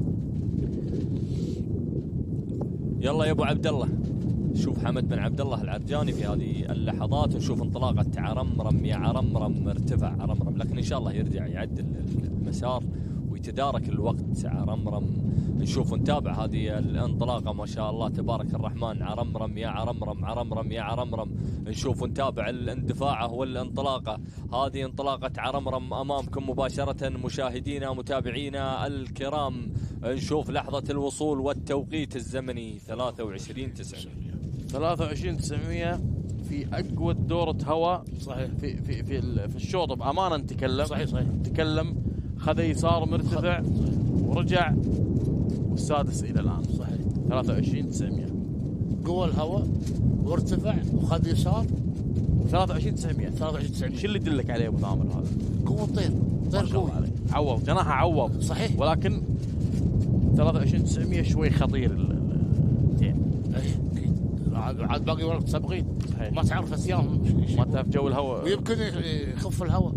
يلا يا ابو عبد الله. شوف حمد بن عبد الله العرجاني في هذه اللحظات، ونشوف انطلاقة عرمرم يا عرمرم. ارتفع عرمرم، لكن ان شاء الله يرجع يعدل المسار ويتدارك الوقت عرمرم. نشوف نتابع هذه الانطلاقة ما شاء الله تبارك الرحمن. عرمرم يا عرمرم، عرمرم يا عرمرم. نشوف نتابع الاندفاعه والانطلاقة. هذه انطلاقة عرمرم امامكم مباشرة مشاهدينا متابعينا الكرام. نشوف لحظة الوصول والتوقيت الزمني ثلاثة وعشرين تسعمية. ثلاثة وعشرين تسعمية في اقوى دورة هواء. صحيح. في في في, في الشوط بامانه نتكلم. صحيح صحيح. تكلم خذ يسار مرتفع ورجع والسادس الى الان. صحيح. ثلاثة وعشرين تسعمية قوى الهواء وارتفع وخذ يسار. ثلاثة وعشرين تسعمية. ثلاثة وعشرين تسعمية. شو اللي يدلك عليه ابو ثامر هذا؟ قوة طير. طير قوي. عوض جناحه عوض. صحيح. ولكن ثلاثة وعشرين تسعمية شوي خطير التين. اي اكيد. عاد باقي ورق سابقين. صحيح. ما تعرف اسياهم. ما تعرف جو الهواء. ويمكن يخف الهواء.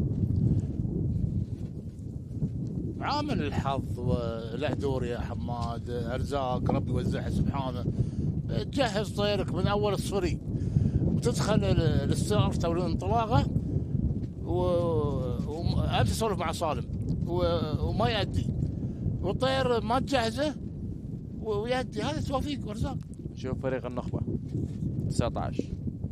عامل الحظ وله دور يا حماد. ارزاق ربي يوزعها سبحانه. تجهز طيرك من اول الصفري وتدخل الاستعارة والانطلاقه وامس اسولف مع سالم و... وما يأدي والطير ما تجهزه ويأدي. هذا توفيق وارزاق. شوف فريق النخبه تسعة عشر.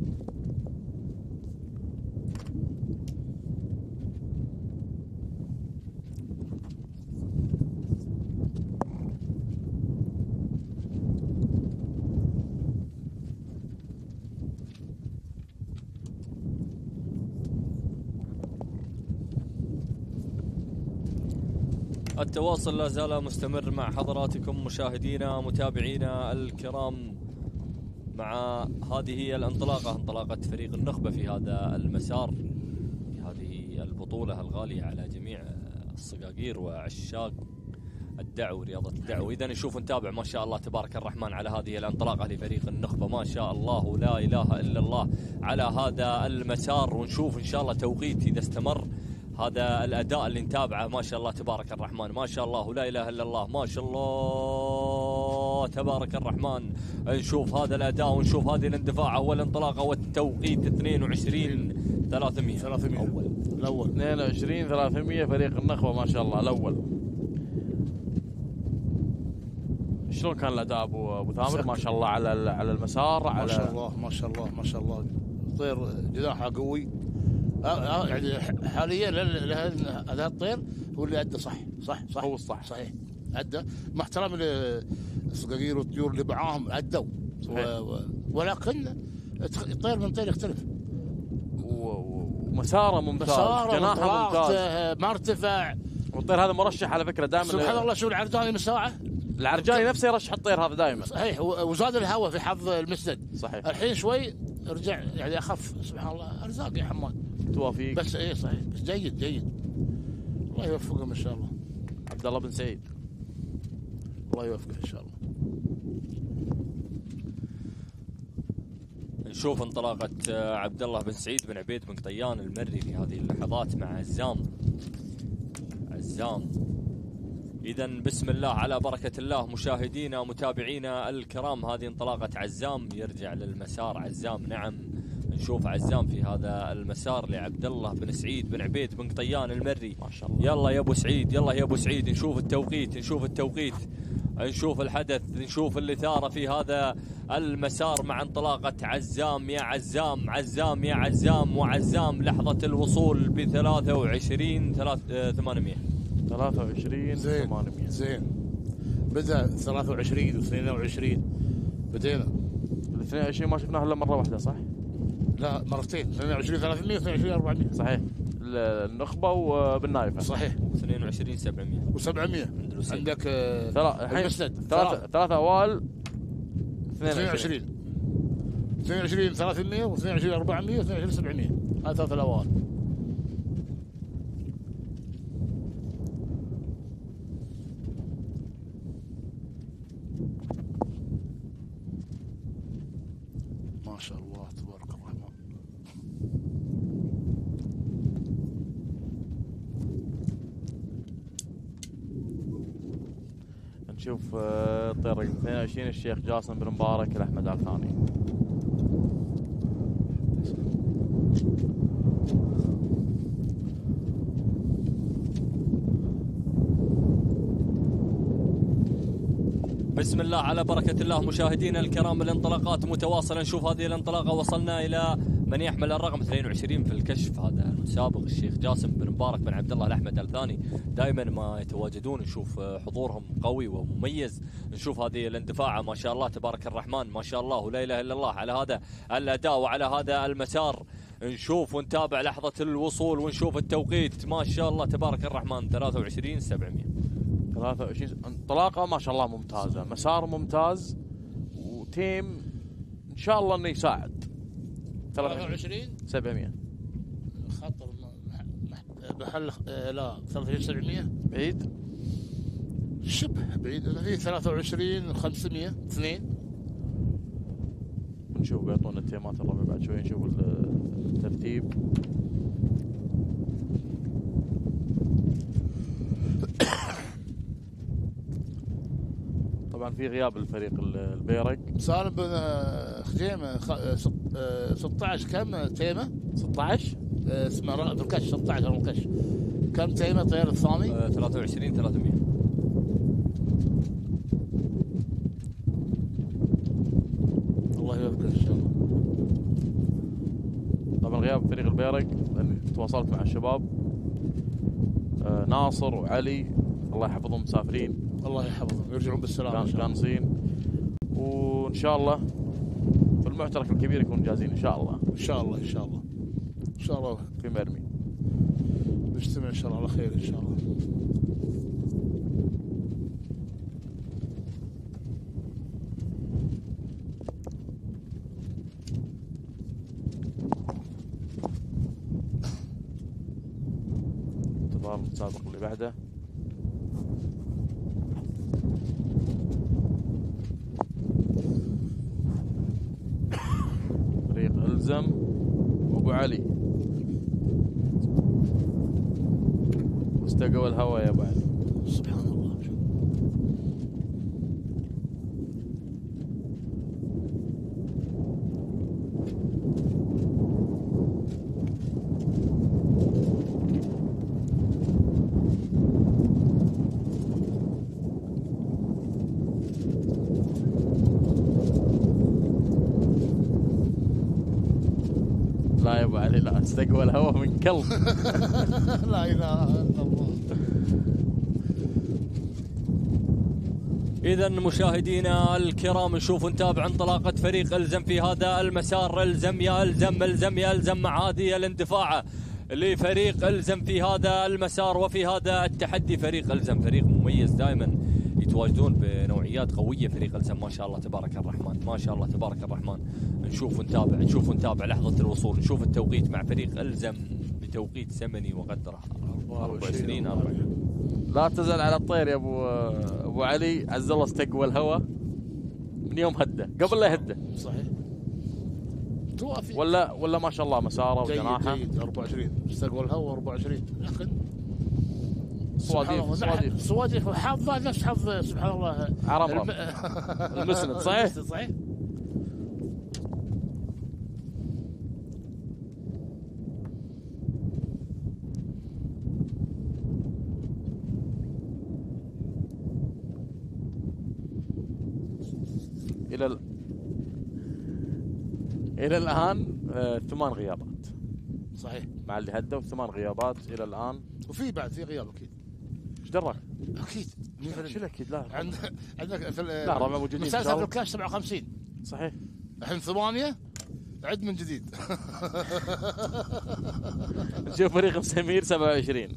التواصل لا زال مستمر مع حضراتكم مشاهدينا متابعينا الكرام مع هذه الانطلاقة، انطلاقة فريق النخبة في هذا المسار في هذه البطولة الغالية على جميع الصقاقير وعشاق الدعو ورياضة الدعو. إذا نشوف نتابع ما شاء الله تبارك الرحمن على هذه الانطلاقة لفريق النخبة. ما شاء الله لا إله إلا الله على هذا المسار، ونشوف إن شاء الله توقيت إذا استمر هذا الأداء اللي نتابعه. ما شاء الله تبارك الرحمن. ما شاء الله لا إله إلا الله. ما شاء الله تبارك الرحمن. نشوف هذا الأداء ونشوف هذه الاندفاع والانطلاقة والتوقيت اثنين وعشرين ثلاثمية. ثلاثمية أول الأول اثنين وعشرين ثلاثمية فريق النخبة ما شاء الله الأول. شلون كان الأداء أبو أبو ثامر؟ ما شاء الله على على المسار. على ما شاء الله ما شاء الله ما شاء الله. طير جناحه قوي. يعني حاليا هذا الطير هو اللي ادى صح صح صح. هو الصح صحيح ادى مع احترام الصقاقير والطيور اللي معاهم ادوا و... ولكن الطير من طير يختلف. ومساره ممتاز. مساره جناحه ممتاز. ما ارتفع. والطير هذا مرشح على فكره دائما. سبحان الله. شوف العرجاني من ساعه. العرجاني نفسه يرشح الطير هذا دائما. صحيح. وزاد الهواء في حظ المسند. صحيح. الحين شوي رجع يعني اخف. سبحان الله. ارزاق يا حماد. توافيق. بس ايه صحيح. بس جيد جيد. الله يوفقهم ان شاء الله. عبد الله بن سعيد الله يوفقه ان شاء الله. نشوف انطلاقة عبد الله بن سعيد بن عبيد بن قطيان المري في هذه اللحظات مع عزام. عزام. إذا بسم الله على بركة الله مشاهدينا متابعينا الكرام. هذه انطلاقة عزام يرجع للمسار. عزام نعم. نشوف عزام في هذا المسار لعبد الله بن سعيد بن عبيد بن قطيان المري. ما شاء الله. يلا يا ابو سعيد يلا يا ابو سعيد. نشوف التوقيت نشوف التوقيت نشوف الحدث نشوف الإثارة في هذا المسار مع انطلاقة عزام يا عزام. عزام يا عزام. وعزام لحظة الوصول ب ثلاثة وعشرين ثمانمية. ثلاثة وعشرين ثمانمية. زين. بدأ ثلاثة وعشرين واثنين وعشرين بدينا. ال اثنين وعشرين ما شفناها الا مرة واحدة صح؟ لا مرتين، اثنين وعشرين ثلاثمية واثنين وعشرين أربعمية. صحيح، النخبه وبالنايفه. صحيح. اثنين وعشرين سبعمية و700 عندك المسند ثلاثة ثلاثة اوائل اثنين وعشرين اثنين وعشرين ثلاثمية واثنين وعشرين أربعمية واثنين وعشرين سبعمية. هذا ثلاث الاوائل. ما شاء الله تبارك الرحمن. نشوف الطير رقم اثنين وعشرين الشيخ جاسم بن مبارك الأحمد الثاني. بسم الله على بركة الله. مشاهدينا الكرام، الانطلاقات متواصلة. نشوف هذه الانطلاقة، وصلنا إلى من يحمل الرقم اثنين وعشرين في الكشف. هذا المتسابق الشيخ جاسم بن مبارك بن عبد الله الأحمد الثاني. دائما ما يتواجدون نشوف حضورهم قوي ومميز. نشوف هذه الاندفاعة ما شاء الله تبارك الرحمن، ما شاء الله ولا إله إلا الله على هذا الأداء وعلى هذا المسار. نشوف ونتابع لحظة الوصول ونشوف التوقيت ما شاء الله تبارك الرحمن. ثلاثة وعشرين سبعمية. ثلاثة وعشرين انطلاقه ما شاء الله ممتازه، مسار ممتاز، وتيم ان شاء الله انه يساعد. ثلاثة وعشرين سبعمية خطر محل لا ثلاثة وعشرين سبعمية بعيد، شبه بعيد. انا في ثلاثة وعشرين خمسمية اثنين. نشوف بيعطونا التيمات الربع بعد شوي، نشوف الترتيب. طبعا في غياب الفريق البيرق. سالم بن خجيمه ستة عشر كم تيمه؟ ستة عشر اسمه في الكش ستة عشر الكش. كم تيمه طير الثاني؟ ثلاثة وعشرين ثلاثمية. الله يبارك ان شاء الله. طبعا غياب فريق البيرق، لاني تواصلت مع الشباب آه ناصر وعلي الله يحفظهم مسافرين، الله يحفظهم يرجعون بالسلامه كانصين، وان شاء الله في المعترك الكبير يكونوا جاهزين ان شاء الله. ان شاء الله ان شاء الله ان شاء الله في مرمي نجتمع ان شاء الله على خير ان شاء الله. انتظار المتسابق اللي بعده. فريق الزم وابو علي، واستقوى الهواء يا ابو علي. سبحان الله. لا يا ابو علي لا، استقوى الهواء من كلب. لا اله الا الله. إذا مشاهدينا الكرام، نشوف نتابع انطلاقة فريق الزم في هذا المسار. الزم يا الزم، الزم يا الزم مع هذه الاندفاعة لفريق الزم في هذا المسار وفي هذا التحدي. فريق الزم فريق مميز، دائما يتواجدون بنوعيات قوية. فريق الزم ما شاء الله تبارك الرحمن، ما شاء الله تبارك الرحمن. نشوف ونتابع نشوف ونتابع لحظة الوصول، نشوف التوقيت مع فريق الزم بتوقيت زمني وقدره أربعة وعشرين أربعة. لا تزل على الطير يا ابو ابو علي. عز الله استقوى الهواء من يوم هده، قبل لا يهده. صحيح. توافي ولا ولا ما شاء الله مساره وجناحه. جيد. أربعة وعشرين استقوى الهواء أربعة وعشرين، لكن صواديق صواديق صواديق حظ نفس حظ سبحان الله عرب المسند. صحيح صحيح. الى ال... الى الان آه، ثمان غيابات. صحيح. مع اللي هدوا ثمان غيابات الى الان. وفي بعد في غياب اكيد. ايش دراك؟ اكيد. شو الاكيد؟ لا عندك عندك في لا ربع موجودين مسافه الكاش سبعة وخمسين. صحيح. الحين ثمانية عد من جديد. نشوف فريق مسامير سبعة وعشرين.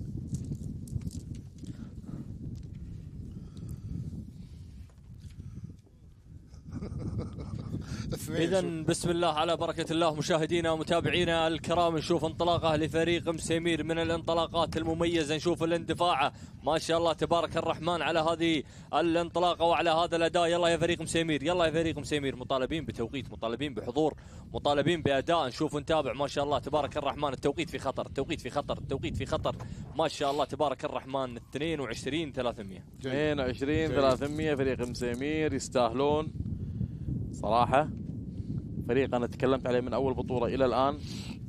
إذا بسم الله على بركة الله مشاهدينا ومتابعينا الكرام، نشوف انطلاقة لفريق مسامير من الانطلاقات المميزة. نشوف الاندفاع ما شاء الله تبارك الرحمن على هذه الانطلاقة وعلى هذا الأداء. يلا يا فريق مسامير، يلا يا فريق مسامير، مطالبين بتوقيت، مطالبين بحضور، مطالبين بأداء. نشوف نتابع ما شاء الله تبارك الرحمن. التوقيت في خطر، التوقيت في خطر، التوقيت في خطر ما شاء الله تبارك الرحمن. اثنين وعشرين ثلاثمية اثنين وعشرين ثلاثمية فريق مسامير يستاهلون صراحة. فريق أنا تكلمت عليه من أول بطولة إلى الآن.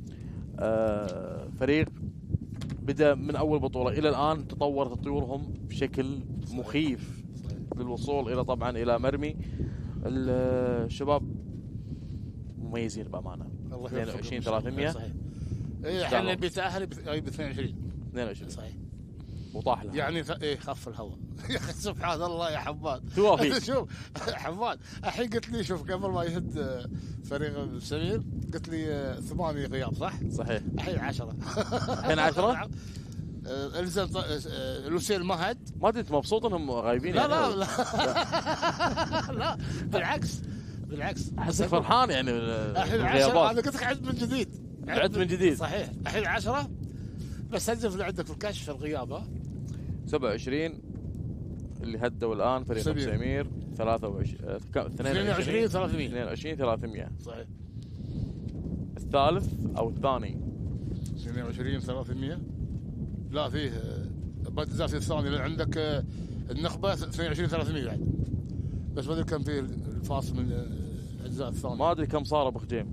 آه فريق بدأ من أول بطولة إلى الآن تطورت طيورهم بشكل مخيف للوصول إلى طبعا إلى مرمي. الشباب مميزين بأمانة. اثنين وعشرين ثلاثمية صحيح. اي احنا بيتأهل ب اثنين وعشرين اثنين وعشرين صحيح. وطاح له يعني ف... ايه خف الهواء. يا اخي سبحان الله يا حماد. توافي. شوف حماد الحين قلت لي شوف قبل ما يهد فريق مسامير قلت لي ثمانية غياب صح؟ صحيح. الحين عشرة. الحين عشرة؟ الزم لوسيل ما هد. ما انت مبسوط انهم غايبين؟ لا يعني لا لا لا بالعكس بالعكس احسك فرحان يعني. الحين عشرة. انا قلت لك عد من جديد. عد من جديد صحيح. الحين عشرة بس سجل اللي عندك في الكشف الغياب. ها سبعة وعشرين اللي هدوا الان فريق مسامير. ثلاثة وعشرين اثنين وعشرين ثلاثمية اثنين وعشرين ثلاثمية صحيح. الثالث او الثاني اثنين وعشرين ثلاثمية. لا فيه بدأ في الثاني لان عندك النخبه اثنين وعشرين ثلاثمية بعد، بس ما ادري كم فيه الفاصل من الاجزاء الثانيه. ما ادري كم صار ابو خجيم.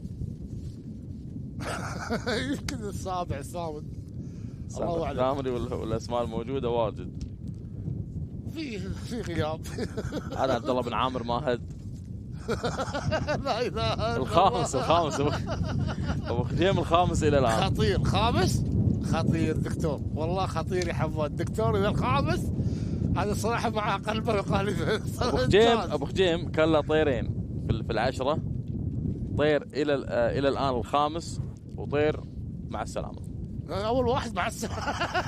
يمكن السابع الثامن الله اعلم. والاسماء الموجوده واجد. في في غياب. هذا عبد الله بن عامر ما هد. لا اله الا الخامس الخامس ابو خجيم الخامس الى الان. خطير خامس خطير دكتور والله خطير يا حماد. دكتور اذا الخامس هذا صراحه معاه قلبه وقالب. ابو خجيم ابو خجيم كان له طيرين في العشره. طير الى الى الان الخامس وطير مع السلامه. اول واحد مع السلامه.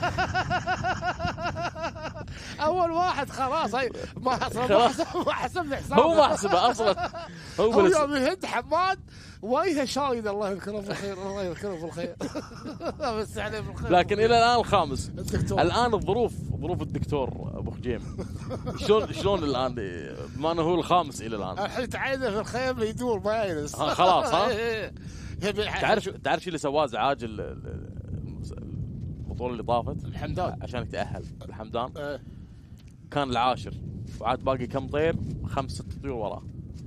اول واحد خلاص. هي ما حسب ما حسب حسابه. هو ما حسبه اصلا. هو هو يوم يهد حماد وجهه شايد. الله يذكره بالخير الله يذكره بالخير. بس عليه بالخير. لكن الى الان الخامس. الدكتور. الان الظروف ظروف الدكتور ابو خجيم شلون شلون الان بما انه هو الخامس الى الان. الحين تعينه في الخيم يدور ما يجلس. خلاص ها. تعرف تعرف شو اللي سواه زعاج البطوله اللي طافت؟ الحمدان عشان يتاهل الحمدان. اه. كان العاشر وعاد باقي كم طير؟ خمس ست طيور وراه.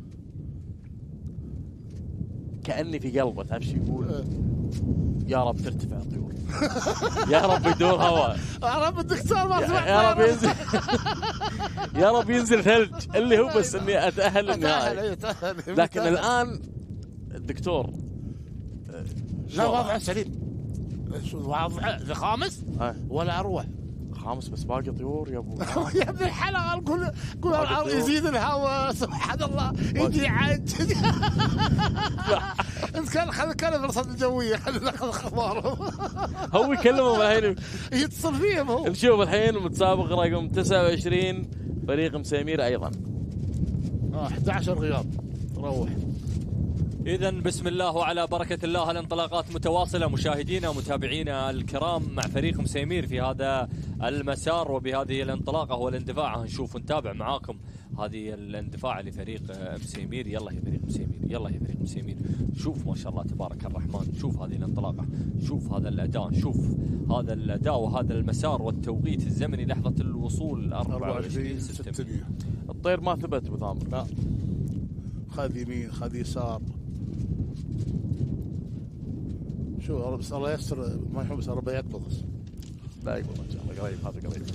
كأني في قلبه تعرف شو يقول؟ اه. يا رب ترتفع الطيور. يا رب يدور هواء. يا رب الدكتور ما يا, يا رب ينزل. يا رب ينزل ثلج اللي هو بس اني اتاهل للنهائي. لكن الان الدكتور لا واضح سليم. واضح الخامس ولا اروع. خامس بس باقي طيور يا ابو. يا ابن الحلال قول قول يزيد الهواء سبحان الله يجي عاد. انت كان خذ كلام الرصد الجويه خلينا ناخذ اخبارهم. هو يكلمهم الحين يتصل فيهم هو. نشوف الحين متسابق رقم تسعة وعشرين فريق مسامير ايضا. اه احد عشر غياب روح. إذا بسم الله وعلى بركة الله الانطلاقات متواصلة مشاهدينا ومتابعينا الكرام مع فريق مسامير في هذا المسار وبهذه الانطلاقة والاندفاع. نشوف ونتابع معاكم هذه الاندفاع لفريق مسامير. يلا يا فريق مسامير، يلا يا فريق مسامير. شوف ما شاء الله تبارك الرحمن، شوف هذه الانطلاقة، شوف هذا الأداء، شوف هذا الأداء وهذا المسار والتوقيت الزمني لحظة الوصول أربعة وعشرين ستمية. الطير ما ثبت ابو ثامر. لا خذ يمين خذ يسار. شو بس الله يستر ما يحب بس ربي يقبض. لا يقبض ان شاء الله قريب. هذا قريب.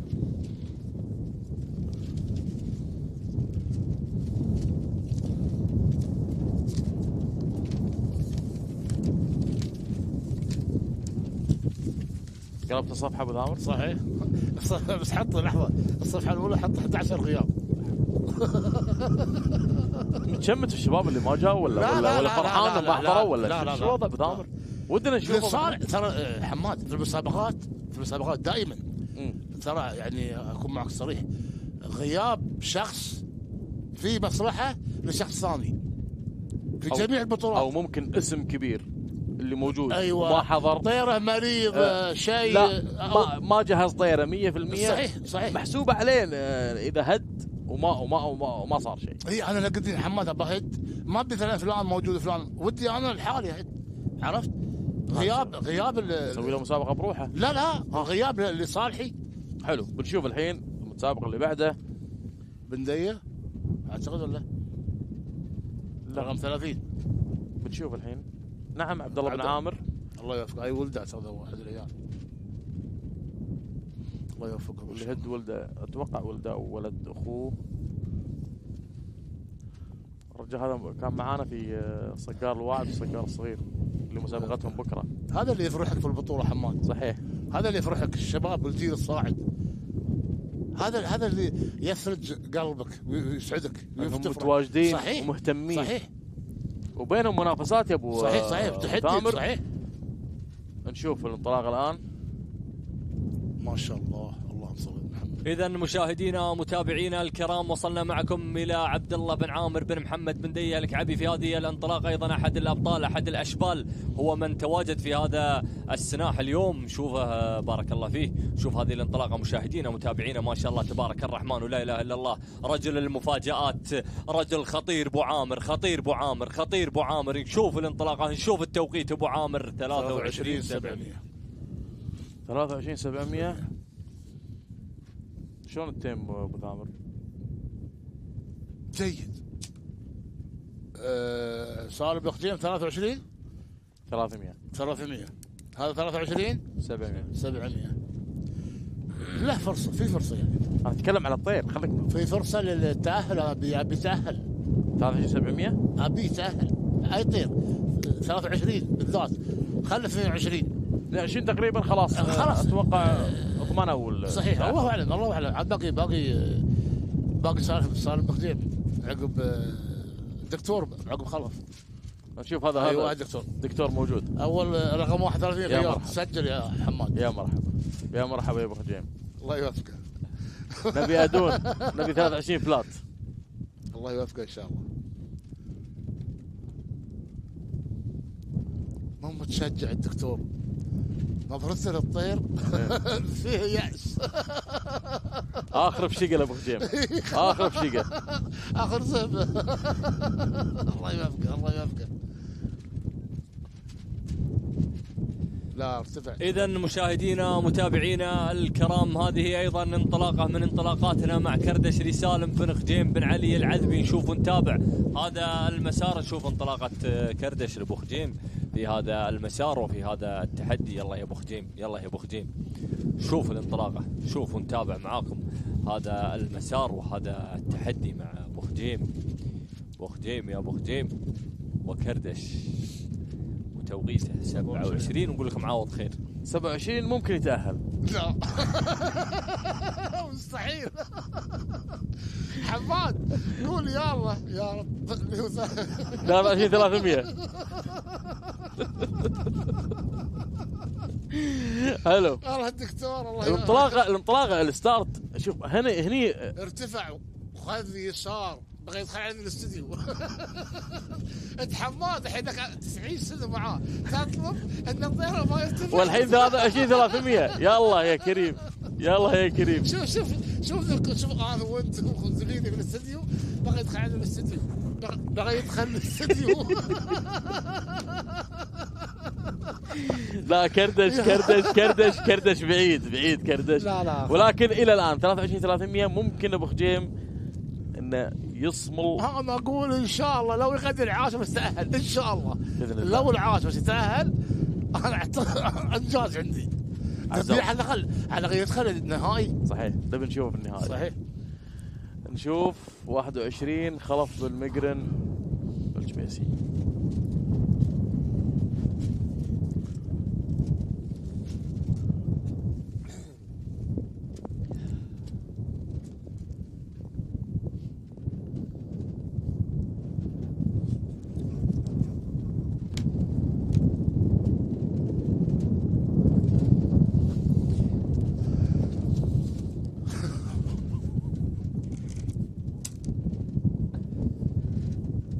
قربت الصفحه ابو ثامر؟ صحيح. بس حط لحظه الصفحه الاولى حط احد عشر غياب. متشمت في الشباب اللي ما جاوا ولا لا ولا, لا ولا لا فرحان لا ما لا حضروا ولا لا لا شو لا. الوضع بثامر؟ ودنا نشوفه صار ترى آه، حماد في المسابقات في المسابقات دائما مم. ترى يعني اكون معك صريح، غياب شخص في مصلحه لشخص ثاني في أو- جميع البطولات. او ممكن اسم كبير اللي موجود ايوه وما حضر. طيره مريض آه، آه، شيء لا أو- ما ما جهز طيره مية بالمية. صحيح صحيح. محسوبه عليه آه، اذا هد وما وما وما, وما صار شيء. اي انا لقيت حماد ابى هد، ما بدي فلان فلان موجود فلان، ودي انا لحالي هد، عرفت؟ غياب غياب ال- نسوي له مسابقه بروحه. لا لا غياب لصالحي. حلو، بنشوف الحين المتسابق اللي بعده. بنديه اعتقد ولا لا. رقم ثلاثين. بنشوف الحين. نعم عبد الله بن عبد- عامر. الله يوفقه، اي ولده اعتقد هو احد العيال. الله يوفقه. واللي هد ولده اتوقع ولده او ولد اخوه. الرجال هذا كان معانا في آه، صقار الواعد وصقار الصغير اللي مسابقتهم بكره. هذا اللي يفرحك في البطوله حماد، صحيح. هذا اللي يفرحك، الشباب والجيل الصاعد، هذا هذا اللي يثلج قلبك ويسعدك هم ويفتفرك. متواجدين صحيح ومهتمين. صحيح وبينهم منافسات يا ابو صحيح صحيح آه، تحدي تامر. صحيح. نشوف الانطلاق الان. ما شاء الله، اللهم صل على محمد. إذا مشاهدينا ومتابعينا الكرام، وصلنا معكم إلى عبد الله بن عامر بن محمد بن دية الكعبي في هذه الانطلاقة، أيضا أحد الأبطال أحد الأشبال، هو من تواجد في هذا السناح اليوم. شوفه بارك الله فيه، شوف هذه الانطلاقة مشاهدينا ومتابعينا، ما شاء الله تبارك الرحمن ولا إله إلا الله، رجل المفاجآت، رجل خطير بو عامر، خطير بو عامر، خطير بو عامر. نشوف الانطلاقة، نشوف التوقيت أبو عامر ثلاثة وعشرين سبعمية. ثلاثة وعشرين سبعمية. شلون التيم ابو ثامر؟ جيد. أه صار بقديم ثلاثة وعشرين ثلاثمية. ثلاثمية، هذا ثلاثة وعشرين سبعمية. سبعمية. له فرصه، في فرصه يعني، انا اتكلم على الطير، خليك. في فرصه للتاهل. ابي ابي يتاهل، ثلاثة وعشرين سبعمية. ابي يتاهل اي طير. ثلاثة وعشرين بالذات، خلي اثنين وعشرين. اثنين وعشرين تقريبا خلاص. خلاص. اتوقع ضمان اول. صحيح، الله اعلم الله اعلم. عاد باقي باقي باقي صار صار بقديم عقب آه، دكتور عقب خلف. نشوف هذا ايوه هذا دكتور. دكتور موجود. اول آه، رقم واحد وثلاثين يا غياب، مرحبا. سجل يا حماد. يا مرحبا يا مرحبا يا ابو خجيم. الله يوفقه. نبي ادون، نبي ثلاثة وعشرين فلات. الله يوفقه ان شاء الله. مو متشجع الدكتور، نظرته للطير فيه يأس. اخر بشقه ابو خجيم، اخر بشقه. اخر زب. الله يوفقه الله يوفقه. لا ارتفع. إذا مشاهدينا ومتابعينا الكرام، هذه أيضا انطلاقة من انطلاقاتنا مع كردشري سالم بن خجيم بن علي العذبي. نشوف نتابع هذا المسار، نشوف انطلاقة كردش أبو خجيم في هذا المسار وفي هذا التحدي. يلا يا أبو خجيم، يلا يا أبو خجيم، شوف الانطلاقة، شوف ونتابع معاكم هذا المسار وهذا التحدي مع أبو خجيم. أبو خجيم يا أبو خجيم وكردش، وتوقيته سبعة وعشرين، ونقول لكم عوض خير. سبعة وعشرين ممكن يتأهل. لا مستحيل. حماد قول يا الله يا رب. ثلاثة وعشرين ثلاثمية. حلو. الله الدكتور الله يوفقه. الانطلاقه الانطلاقه الستارت. شوف هنا هني ارتفع وخذ يسار، بغى يدخل عند الاستديو. انت حماد الحين تسعين سنه معاه، تطلب ان الطياره ما يرتفع. والحين ثلاثة وعشرين ثلاثمية. يلا يا كريم، يلا يا كريم. شوف شوف شوف شوف انا وانت زميلي في الاستديو، بغى يدخل عند الاستديو، بغى يدخل الاستديو. لا كردش كردش كردش كردش بعيد بعيد كردش. لا لا. ولكن الى الان ثلاثة وعشرين ثلاثمية ممكن ابو خجيم انه يصمل. انا اقول ان شاء الله لو يقدر العاشر يتاهل ان شاء الله. بإذن الله. لو العاشر يتاهل انا اعتقد انجاز عندي. عزام. على الاقل على الاقل يدخل النهائي. صحيح، نبي نشوفه في النهايه. صحيح. نشوف واحد وعشرين خلف بالمقرن الجميسي.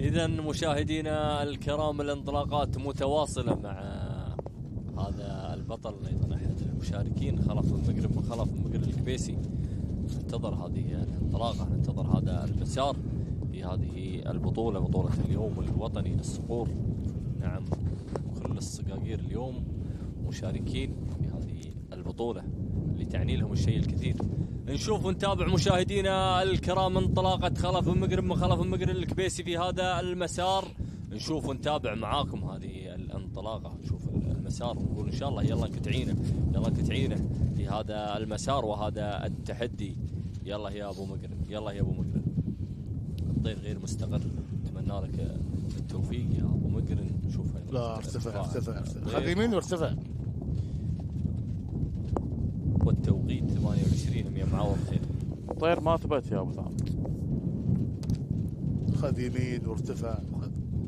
إذا مشاهدينا الكرام الانطلاقات متواصلة مع هذا البطل أيضا أحد المشاركين خلف المقرب من خلف المقرب الكبيسي. ننتظر هذه الانطلاقة، ننتظر هذا المسار في هذه البطولة، بطولة اليوم الوطني للصقور. نعم، كل الصقاقير اليوم مشاركين في هذه البطولة اللي تعني لهم الشيء الكثير. نشوف ونتابع مشاهدينا الكرام انطلاقة خلف المقرب من خلف المقرب الكبيسي في هذا المسار. نشوف ونتابع معاكم هذه الانطلاقة، نشوف المسار ونقول إن شاء الله يلا انقطعينا، يلا انقطعينا في هذا المسار وهذا التحدي. يلا يا أبو مقرب، يلا يا أبو مقرب. الطير غير مستقر، أتمنى لك التوفيق يا أبو مقرب. نشوف لا ارتفع ارتفع ارتفع خذ يمين وارتفع. والتوقيت ثمانية وعشرين مية معاوض خير. طير ما ثبت يا ابو ثامر. خذ يمين وارتفع. خذ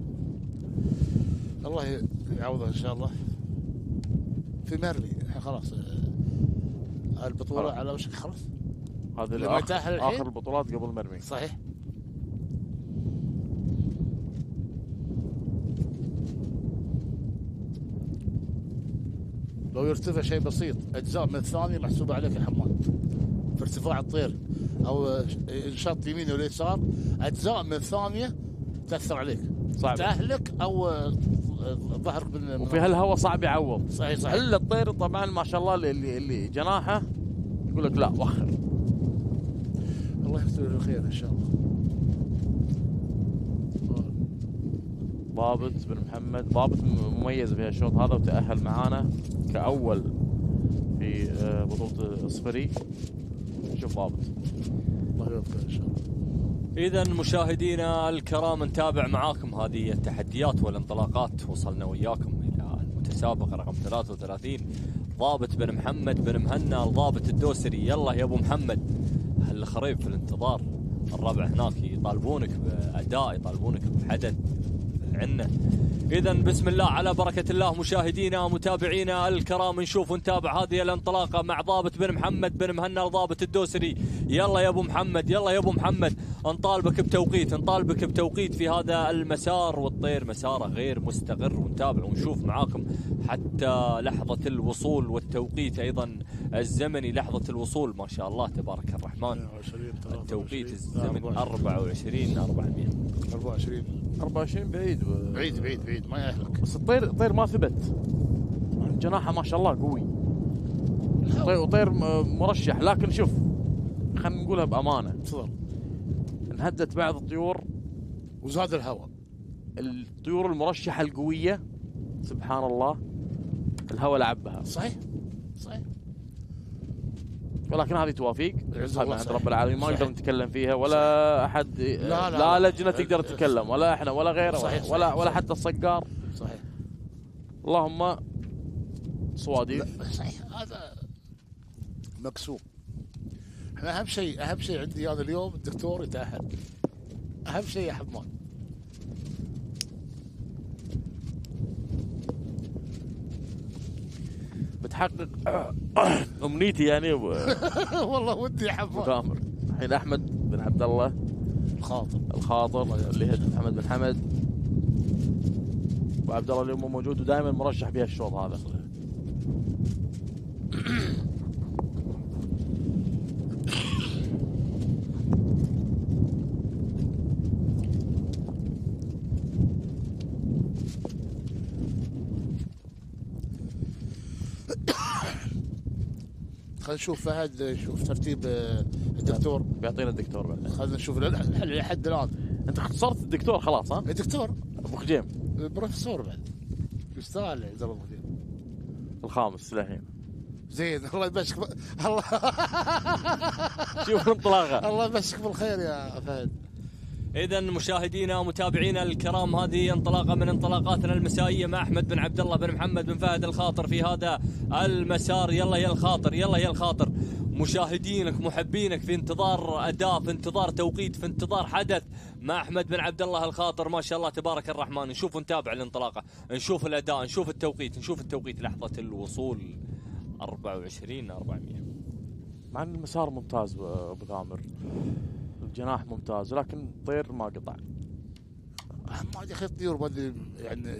الله يعوضه ان شاء الله. في مرمي الحين خلاص البطوله على وشك خلاص. هذا اخر, آخر البطولات قبل مرمي. صحيح. لو يرتفع شيء بسيط اجزاء من الثانيه محسوبه عليك يا حماد في ارتفاع الطير، او انشاط يمين ولا يسار اجزاء من الثانيه تاثر عليك، صعب تهلك او ظهرك من وفي هالهواء صعب يعوض. صحيح صحيح. الا الطير طبعا ما شاء الله اللي اللي جناحه يقول لك لا وخر. الله يكتب له الخير ان شاء الله. ضابط بن محمد، ضابط مميز في الشوط هذا وتأهل معانا كأول في بطولة الصفري. نشوف ضابط. الله يوفقه ان شاء الله. إذا مشاهدينا الكرام نتابع معاكم هذه التحديات والانطلاقات. وصلنا وياكم إلى المتسابق رقم ثلاثة وثلاثين، ضابط بن محمد بن مهنا الضابط الدوسري. يلا يا أبو محمد، هالخريب في الانتظار. الربع هناك يطالبونك بأداء، يطالبونك بحدث عنا. إذا بسم الله على بركة الله مشاهدينا متابعينا الكرام، نشوف ونتابع هذه الانطلاقة مع ضابط بن محمد بن مهنا الضابط الدوسري. يلا يا أبو محمد، يلا يا أبو محمد، نطالبك بتوقيت، نطالبك بتوقيت في هذا المسار. والطير مساره غير مستقر، ونتابع ونشوف معاكم حتى لحظة الوصول والتوقيت أيضا الزمني. لحظة الوصول ما شاء الله تبارك الرحمن. التوقيت الزمني أربعة وعشرين أربعمية. أربعة وعشرين أربعة وعشرين بعيد بعيد بعيد بعيد ما يهلك. بس الطير الطير ما ثبت، جناحه ما شاء الله قوي. طير وطير مرشح، لكن شوف خلينا نقولها بأمانة، تفضل. انهدت بعض الطيور وزاد الهواء. الطيور المرشحة القوية سبحان الله الهواء لعبها. صحيح صحيح. ولكن هذه توافيق هذا عند رب العالمين، ما نقدر نتكلم فيها ولا صحيح. احد لا, لا, لا, لا لجنه تقدر تتكلم ولا احنا ولا غيره صحيح ولا صحيح ولا, صحيح ولا حتى الصقار. صحيح. اللهم صواديق. صحيح هذا مكسوب. احنا اهم شيء اهم شيء عندي هذا اليوم الدكتور يتاهل، اهم شيء يا حماد. بتحقق امنيتي يعني. والله ودي يا حماد. مغامر. الحين احمد بن عبد الله الخاطر الخاطر اللي هد محمد بن حمد وعبد الله اليوم موجود ودائما مرشح بها الشوط هذا. خلينا نشوف فهد، شوف ترتيب الدكتور. بيعطينا الدكتور بعدين. خلينا نشوف لحد الان. انت اختصرت الدكتور خلاص ها؟ الدكتور ابو خجيم بروفيسور بعد يستاهل عبد الله ابو خجيم الخامس للحين. زين الله يبشك ب... الله شوف الانطلاقه. الله يبشك بالخير يا فهد. إذا مشاهدينا ومتابعينا الكرام هذه انطلاقة من انطلاقاتنا المسائية مع أحمد بن عبد الله بن محمد بن فهد الخاطر في هذا المسار. يلا يا الخاطر، يلا يا الخاطر. مشاهدينك محبينك في انتظار أداء، في انتظار توقيت، في انتظار حدث مع أحمد بن عبد الله الخاطر. ما شاء الله تبارك الرحمن. نشوف ونتابع الانطلاقة، نشوف الأداء، نشوف التوقيت، نشوف التوقيت. لحظة الوصول أربعة وعشرين أربعمية. مع ان المسار ممتاز ابو ثامر، الجناح ممتاز، لكن الطير ما قطع. حماد يا اخي الطيور ما ادري يعني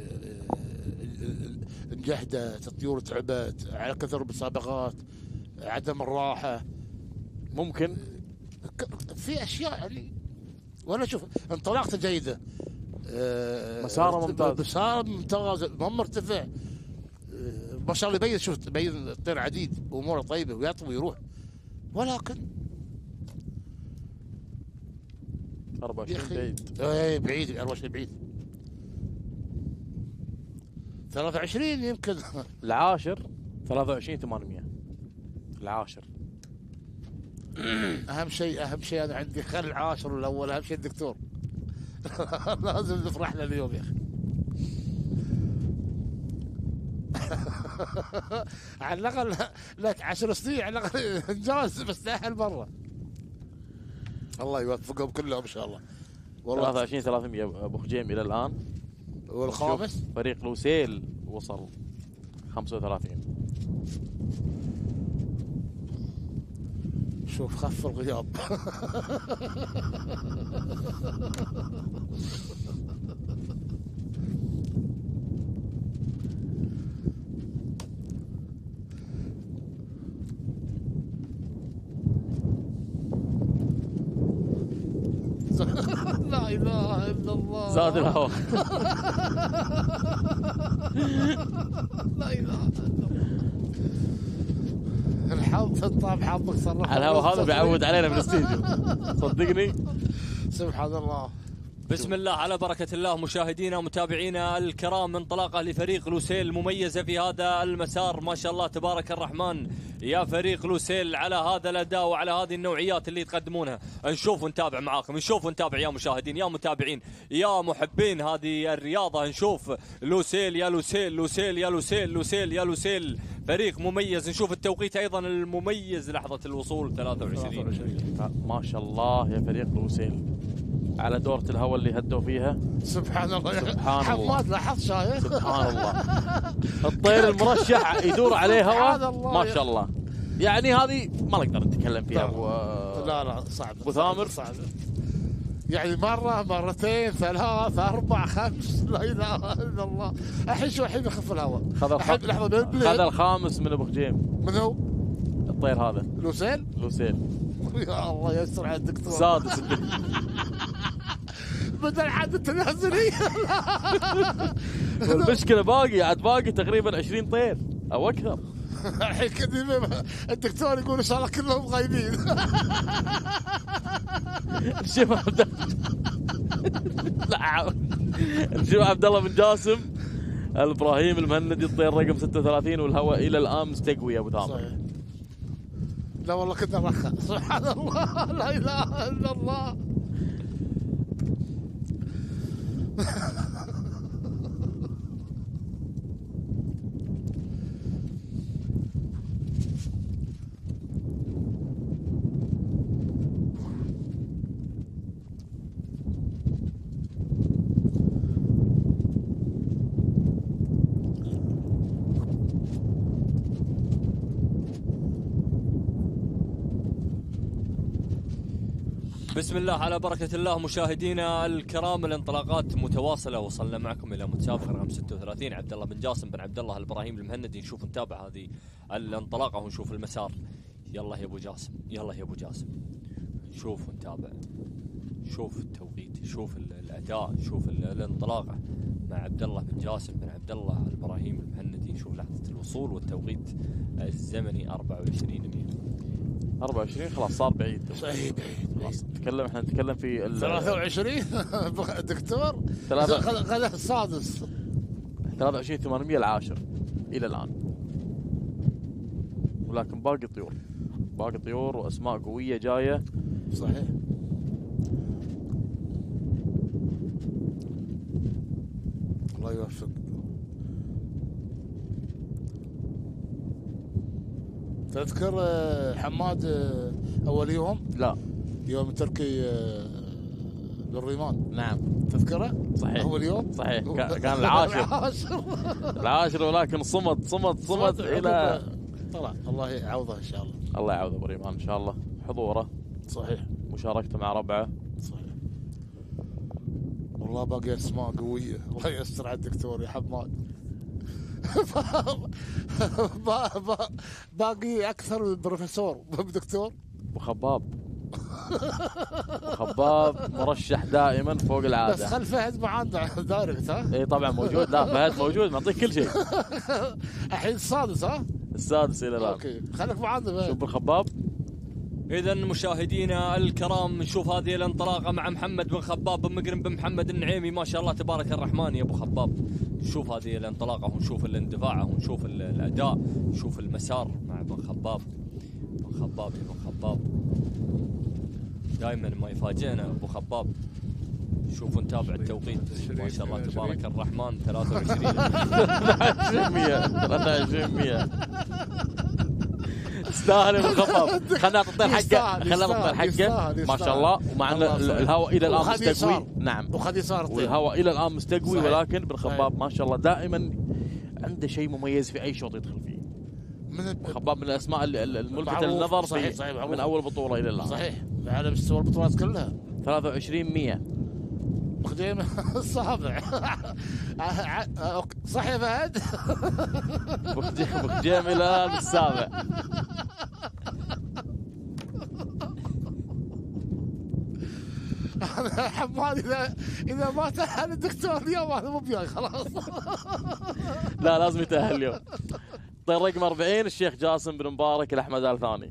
انجحدت، الطيور تعبت على كثر المسابقات، عدم الراحه، ممكن في اشياء يعني. وانا شوف انطلاقته جيده، مساره ممتاز، مساره ممتاز، ما مرتفع، ما شاء الله يبين. شوف يبين الطير عديد واموره طيبه ويطوي ويروح، ولكن أربعة وعشرين بعيد. اي بعيد، أربعة وعشرين بعيد. ثلاثة وعشرين يمكن العاشر ثلاثة وعشرين ثمانمية. العاشر اهم شيء اهم شيء انا عندي خل العاشر والاول، اهم شيء الدكتور. لازم نفرح له اليوم يا اخي. على الاقل لك عشر سنين على الاقل انجاز، بس تاهل برا. الله يوفقهم كلهم ان شاء الله. ثلاثة وعشرين ثلاثمية ابو خجيم الى الان. والخامس فريق لوسيل وصل خمسة وثلاثين. شوف خف الغياب. لا اله الا الله. زاد الهواء. لا اله الا الله. الحظ انطاب حظك صرف على الهواء هذا بيعود علينا من الاستديو صدقني. سبحان الله. بسم الله على بركة الله. مشاهدينا ومتابعينا الكرام، انطلاقة لفريق لوسيل مميزة في هذا المسار، ما شاء الله تبارك الرحمن يا فريق لوسيل على هذا الأداء وعلى هذه النوعيات اللي تقدمونها. نشوف ونتابع معاكم، نشوف ونتابع يا مشاهدين يا متابعين يا محبين هذه الرياضة. نشوف لوسيل يا لوسيل، لوسيل يا لوسيل، لوسيل يا لوسيل، فريق مميز. نشوف التوقيت أيضا المميز لحظة الوصول ثلاثة وعشرين. ما شاء الله يا فريق لوسيل على دورة الهواء اللي هدوا فيها. سبحان الله. سبحان حماد لاحظ شايف؟ سبحان الله. الطير المرشح يدور عليه هواء ما شاء الله. يعني هذه ما نقدر نتكلم فيها ابو لا لا صعب ابو ثامر. صعب يعني مرة مرتين ثلاث أربع خمس، لا إله إلا الله. الحين شو الحين يخف الهواء. خذ الخ... خذ الخامس من ابو خجيم. من هو؟ الطير هذا لوسيل؟ لوسيل. يا الله يستر على الدكتور. سادس بدل عاد التنازلية. والمشكلة باقي عاد باقي تقريبا عشرين طير او اكثر. الحين كذا الدكتور يقول ان شاء الله كلهم غايبين. نشوف عبد لا نشوف عبد الله بن جاسم الابراهيم المهندي، الطير رقم ستة وثلاثين، والهواء الى الان مستقوي يا ابو ثامر. لا والله كنا رخا. سبحان الله. لا اله الا الله. بسم الله على بركة الله. مشاهدينا الكرام، الانطلاقات متواصلة، وصلنا معكم إلى متسابق رقم ستة وثلاثين عبد الله بن جاسم بن عبد الله الإبراهيم المهندي. نشوف نتابع هذه الانطلاقة ونشوف المسار. يلا يا أبو جاسم، يلا يا أبو جاسم، نشوف ونتابع، شوف التوقيت، شوف الأداء، شوف الانطلاقة مع عبد الله بن جاسم بن عبد الله الإبراهيم المهندي. نشوف لحظة الوصول والتوقيت الزمني أربعة وعشرين مية. أربعة وعشرين خلاص صار بعيد. صحيح بعيد. خلاص نتكلم احنا نتكلم في ثلاثة وعشرين. دكتور ثلاثة غدا السادس. ثلاثة وعشرين ثمانمية العاشر الى الان. ولكن باقي طيور، باقي طيور واسماء قوية جاية. صحيح. الله يوفق. تذكر حماد اول يوم؟ لا يوم تركي للريمان. نعم تذكره؟ صحيح اول يوم صحيح كان العاشر. العاشر ولكن صمد صمد صمد الى طلع. الله يعوضه ان شاء الله. الله يعوضه ابو ريمان ان شاء الله. حضوره صحيح، مشاركته مع ربعه صحيح. والله باقي اسماء قويه، الله يستر على الدكتور يا حماد. با- با- باقي اكثر من البروفيسور دكتور ابو خباب. ابو خباب مرشح دائما فوق بس العاده. خل فهد معانا دايركت ها. اي طبعا موجود، لا فهد موجود معطيك كل شيء. الحين السادس ها. السادس الى الان. اوكي خليك معانا فهد. شوف الخباب. إذا مشاهدينا الكرام نشوف هذه الانطلاقة مع محمد بن خباب بن مقرن بن محمد النعيمي، ما شاء الله تبارك الرحمن يا أبو خباب. نشوف هذه الانطلاقة ونشوف الاندفاع ونشوف ال- الأداء، نشوف المسار مع بن خباب. بن خباب يا بن خباب دائما ما يفاجئنا أبو خباب. شوفوا نتابع التوقيت ما شاء الله تبارك الرحمن ثلاثة وعشرين ثلاثة وعشرين مية. تستاهل ابو خباب. خلنا نعطي الحقه، يستاهل، خلنا نعطي يستاهل، الحقه يستاهل، ما شاء الله. ومع ان الله يسلمك. الهواء الى الان وخذ يسار. مستقوي. نعم وخذ يسار الطير. والهواء الى الان مستقوي، صحيح. ولكن بن خباب صحيح. ما شاء الله دائما عنده شيء مميز في اي شوط يدخل فيه. من بن خباب من الاسماء ال- ال- الملفتة معروف. للنظر صحيح، في صحيح، معروف. من اول بطوله الى الان. صحيح على مستوى البطولات كلها. ثلاثة وعشرين مية. بخديم الصابع. صح يا فهد. بخجيم بخجيم الى السابع. حماد اذا اذا ما تاهل الدكتور اليوم هذا مو بياي خلاص. لا لازم يتاهل اليوم. طير رقم أربعين الشيخ جاسم بن مبارك الاحمد ال ثاني.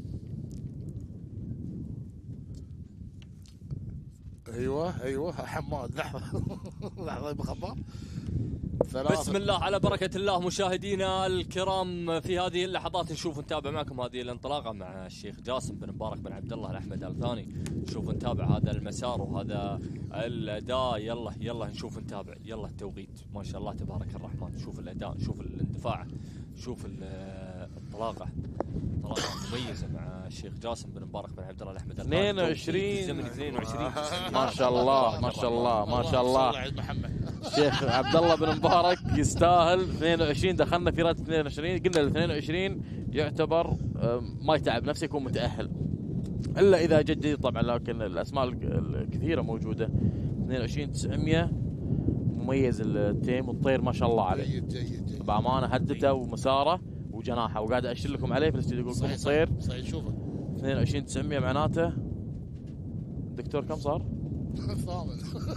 ايوه ايوه حماد لحظه لحظه يا خباب. بسم الله على بركة الله. مشاهدينا الكرام في هذه اللحظات نشوف نتابع معكم هذه الانطلاقة مع الشيخ جاسم بن مبارك بن عبد الله الأحمد آل ثاني. نشوف نتابع هذا المسار وهذا الأداء. يلا يلا نشوف نتابع. يلا التوقيت ما شاء الله تبارك الرحمن. نشوف الأداء، نشوف الاندفاع، نشوف الانطلاقة. انطلاقة مميزة مع الشيخ جاسم بن مبارك بن عبد الله الأحمد آل ثاني. اثنين وعشرين. زمن اثنين وعشرين. ما شاء الله ما شاء الله ما شاء الله. الشيخ عبد الله بن مبارك يستاهل. اثنين وعشرين دخلنا في راتب اثنين وعشرين. قلنا ال اثنين وعشرين يعتبر ما يتعب نفسه يكون متأهل الا اذا جد جديد طبعا، لكن الاسماء الكثيره موجوده. اثنين وعشرين تسعمية مميز التيم والطير ما شاء الله عليه. جيد جيد جيد. بامانه هدته ومساره وجناحه، وقاعد اشير لكم عليه في الاستديو اقول لكم صحيح الطير. صحيح شوفه. اثنين وعشرين تسعمية معناته دكتور كم صار؟ ثامن.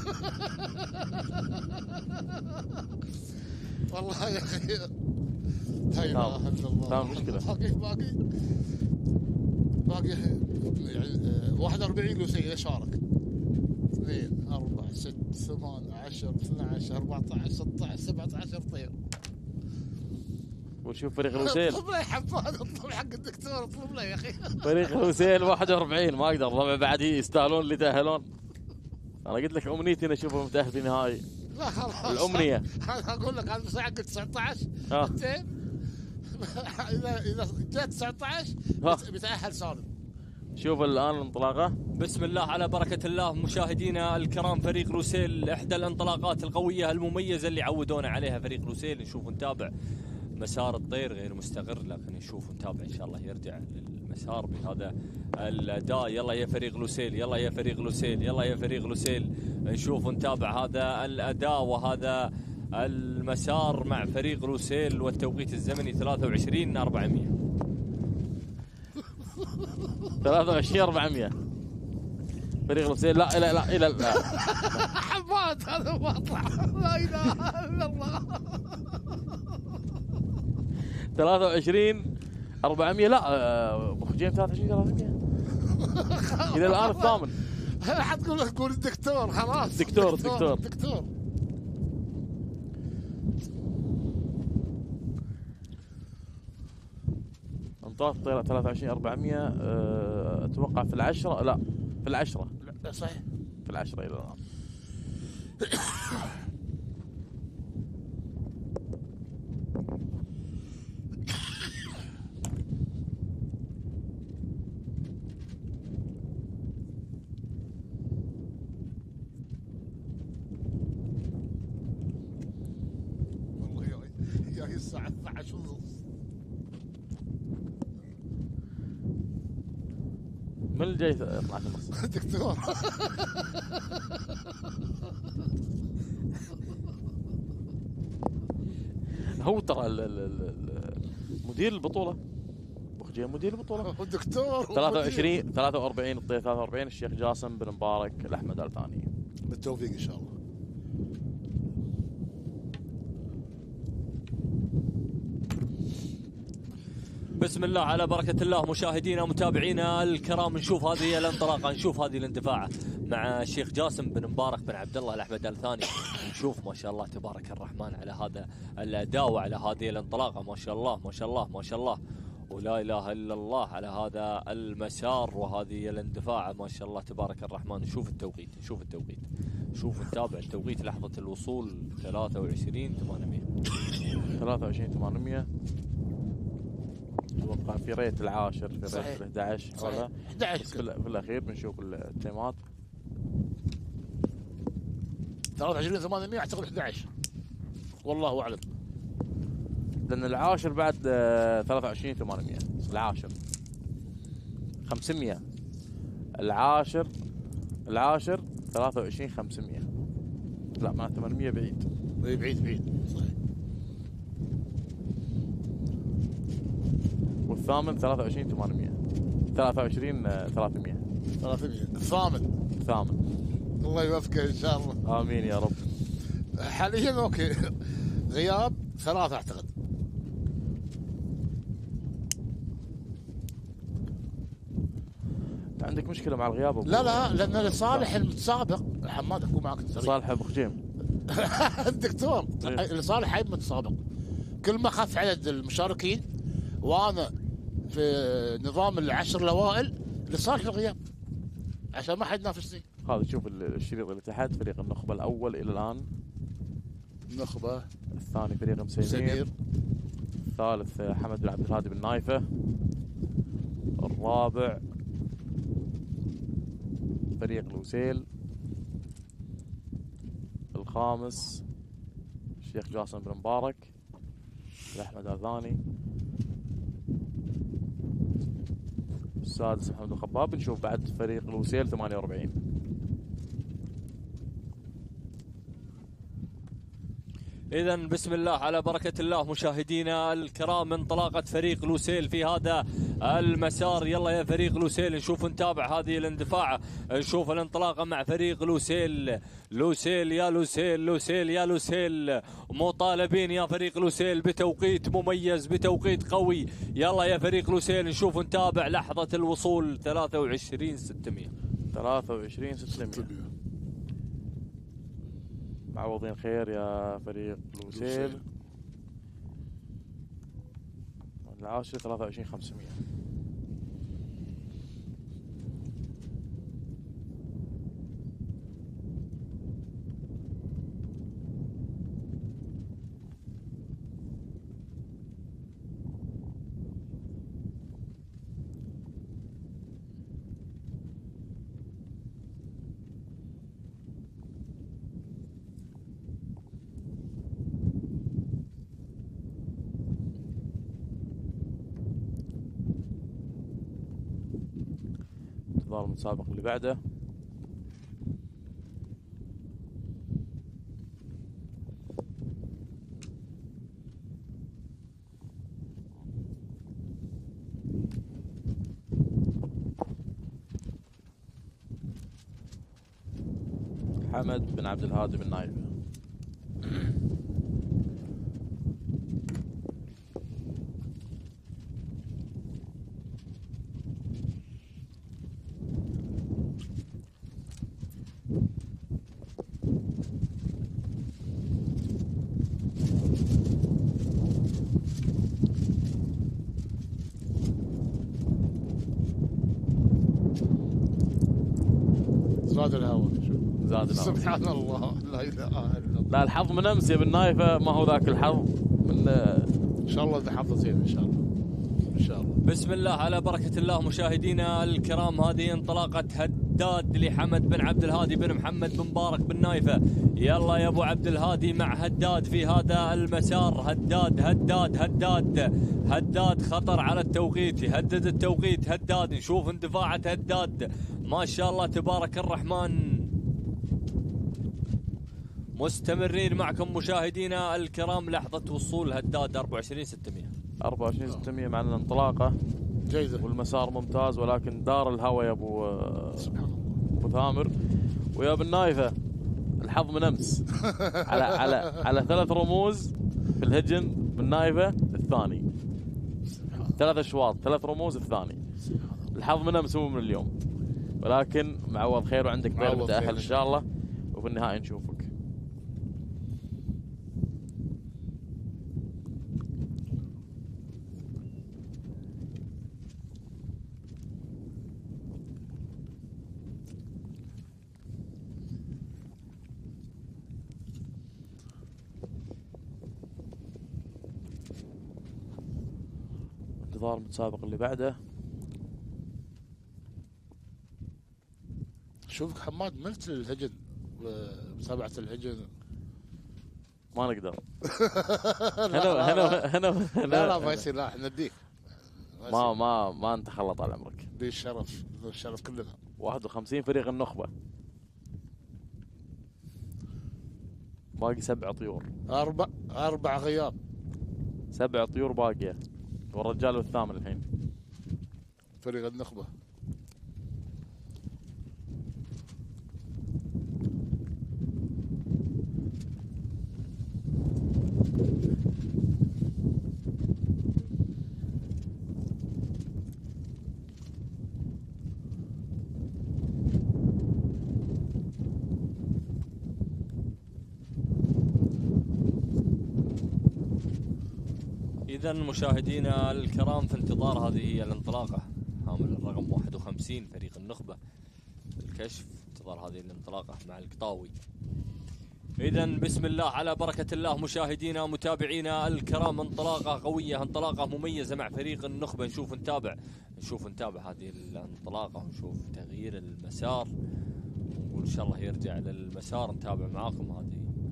والله يا اخي لا اله الا الله. تمام مشكله. باقي باقي باقي يعني واحد وأربعين لو سيد شارك. اثنين أربعة ستة ثمانية عشرة اثنا عشر أربعة عشر ستة عشر سبعة عشر طير. ونشوف فريق الوسيل. اطلب لي حفاد، اطلب حق الدكتور، اطلب لي يا اخي. فريق الوسيل واحد وأربعين ما اقدر طبعا، بعد يستاهلون اللي يتاهلون. انا قلت لك امنيتي اني اشوفهم متاهل في النهائي. لا خلاص الامنيه. انا اقول لك هذا بس حق تسعة عشر. ها. زين. اذا اذا جت تسعة عشر ها. بيتاهل سالم. شوف الان الانطلاقه. بسم الله على بركة الله. مشاهدينا الكرام فريق روسيل إحدى الانطلاقات القوية المميزة اللي عودونا عليها فريق روسيل. نشوف نتابع مسار الطير غير مستقر، لكن نشوف نتابع إن شاء الله يرجع للمسار بهذا الأداء. يلا يا فريق لوسيل، يلا يا فريق لوسيل، يلا يا فريق لوسيل. نشوف نتابع هذا الأداء وهذا المسار مع فريق روسيل والتوقيت الزمني ثلاثة وعشرين أربعمية. ثلاثة وعشرين أربعمية فريق لوسيل. لا لا لا الى لا. حماد هذا مقطع لا اله الا الله. ثلاثة وعشرين أربعمية. لا ابو خجيم ثلاثة وعشرين ثلاثمية الى الان الثامن. حتقول لك قول الدكتور خلاص. دكتور الدكتور الدكتور. انطلاق طيران ثلاثة وعشرين أربعمية. أه اتوقع في العشرة. لا في العشرة. لا صحيح في العشرة الى الان. والله جاي جاي الساعة اثنا عشر ونص. من اللي جاي اثنا عشر ونص؟ دكتور. هو ترى ال- ال- ال- مدير البطوله بخجيم مدير البطوله. دكتور ثلاثة وعشرين ثلاثة وأربعين الطيف ثلاثة وأربعين الشيخ جاسم بن مبارك الاحمد ال ثاني. بالتوفيق ان شاء الله. بسم الله على بركة الله مشاهدينا متابعينا الكرام، نشوف هذه الانطلاقة، نشوف هذه الاندفاع مع الشيخ جاسم بن مبارك بن عبد الله الأحمد ال ثاني. نشوف ما شاء الله تبارك الرحمن على هذا الأداء وعلى هذه الانطلاقة، ما شاء الله ما شاء الله ما شاء الله ولا إله إلا الله على هذا المسار وهذه الاندفاع، ما شاء الله تبارك الرحمن. نشوف التوقيت نشوف التوقيت نشوف نتابع التوقيت لحظة الوصول ثلاثة وعشرين ثمانمئة ثلاثة وعشرين ثمانمئة. اتوقع في ريت العاشر في صحيح. ريت احد عشر صحيح. هذا أحد عشر بس في, ال- في الاخير بنشوف التيمات. ثلاثة وعشرين ثمانمئة اعتقد أحد عشر والله اعلم. لان العاشر بعد آه، ثلاثة وعشرين ثمانمئة العاشر خمسمئة. العاشر العاشر ثلاثة وعشرين خمسمئة. لا مع ثمانمئة بعيد. بعيد بعيد صحيح. والثامن ثلاثة وعشرين ثمانمئة. ثلاثة وعشرين ثلاثمئة. ثلاثمئة الثامن. الثامن. الله يوفقه ان شاء الله. امين يا رب. حاليا اوكي غياب ثلاثة اعتقد. عندك مشكله مع الغياب أبو لا لا لان لصالح المتسابق حماد اكون معك سريع. صالح ابو خجيم. الدكتور إيه. لصالح اي متسابق كل ما خف عدد المشاركين وانا في نظام العشر الاوائل لصالح الغياب عشان ما حد ينافسني. هذا شوف الشريط اللي تحت، فريق النخبه الاول الى الان. النخبه الثاني فريق مسيمير. سمير. الثالث حمد بن عبد الهادي بن نايفه. الرابع فريق لوسيل. الخامس الشيخ جاسم بن مبارك الأحمد الثاني. السادس محمد الخباب. نشوف بعد فريق لوسيل ثمانية وأربعين. إذا بسم الله على بركة الله مشاهدينا الكرام، انطلاقة فريق لوسيل في هذا المسار. يلا يا فريق لوسيل نشوف نتابع هذه الاندفاع، نشوف الانطلاقة مع فريق لوسيل. لوسيل يا لوسيل لوسيل يا لوسيل، مطالبين يا فريق لوسيل بتوقيت مميز بتوقيت قوي. يلا يا فريق لوسيل نشوف نتابع لحظة الوصول ثلاثة وعشرين ستمئة. ثلاثة وعشرين ستمئة. معوضين خير يا فريق لوسيل. العاشر ثلاثة وعشرين خمسمئة. انتظار المتسابق اللي بعده. حمد بن عبد الهادي بن نايف. زاد الهواء. زاد الهواء. سبحان الله لا اله الا الله. لا الحظ من امس يا بن نايفه ما هو ذاك الحظ من ان شاء الله اذا حافظ زين ان شاء الله ان شاء الله. بسم الله على بركة الله مشاهدينا الكرام، هذه انطلاقة هداد لحمد بن عبد الهادي بن محمد بن مبارك بن نايفة. يلا يا ابو عبد الهادي مع هداد في هذا المسار. هداد هداد هداد هداد خطر على التوقيت، يهدد التوقيت هداد. نشوف اندفاعة هداد ما شاء الله تبارك الرحمن. مستمرين معكم مشاهدينا الكرام. لحظة وصول هداد أربعة وعشرين ستمية. أربعة وعشرين ستمية مع الانطلاقة جيدة والمسار ممتاز، ولكن دار الهوى يا ابو سبحان الله. ابو ثامر ويا ابو النايفه. الحظ من امس على على على ثلاث رموز في الهجن بالنايفه الثاني، ثلاث اشواط ثلاث رموز الثاني. الحظ من امس مو من اليوم، ولكن معوض خير وعندك بير متاهل ان شاء الله، وفي النهايه نشوفك. انتظار المتسابق اللي بعده. شوفك حماد ملت الهجن ومتابعة الهجن. ما نقدر. هنا هنا هنا لا لا ما يصير، لا نديك. ما ما ما انت خلط على عمرك. دي الشرف، الشرف كلنا. واحد وخمسين فريق النخبة، باقي سبع طيور. أربع أربع غياب. سبع طيور باقية، والرجال والثامن الحين. فريق النخبة. إذا مشاهدينا الكرام في انتظار هذه هي الانطلاقة، حامل الرقم واحد وخمسين فريق النخبة الكشف، انتظار هذه الانطلاقة مع القطاوي. إذا بسم الله على بركة الله مشاهدينا متابعينا الكرام، انطلاقة قوية، انطلاقة مميزة مع فريق النخبة. نشوف نتابع نشوف نتابع هذه الانطلاقة ونشوف تغيير المسار، وإن شاء الله يرجع للمسار. نتابع معاكم هذه.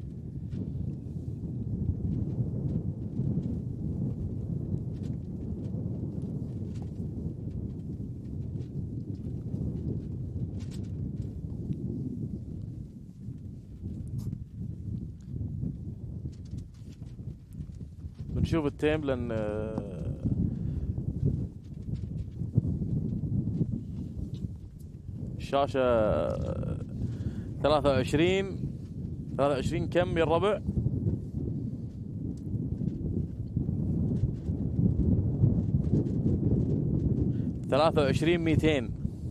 بنشوف التيم لان الشاشة ثلاثة وعشرين ثلاثة وعشرين كم يا الربع؟ ثلاثة وعشرين مئتين.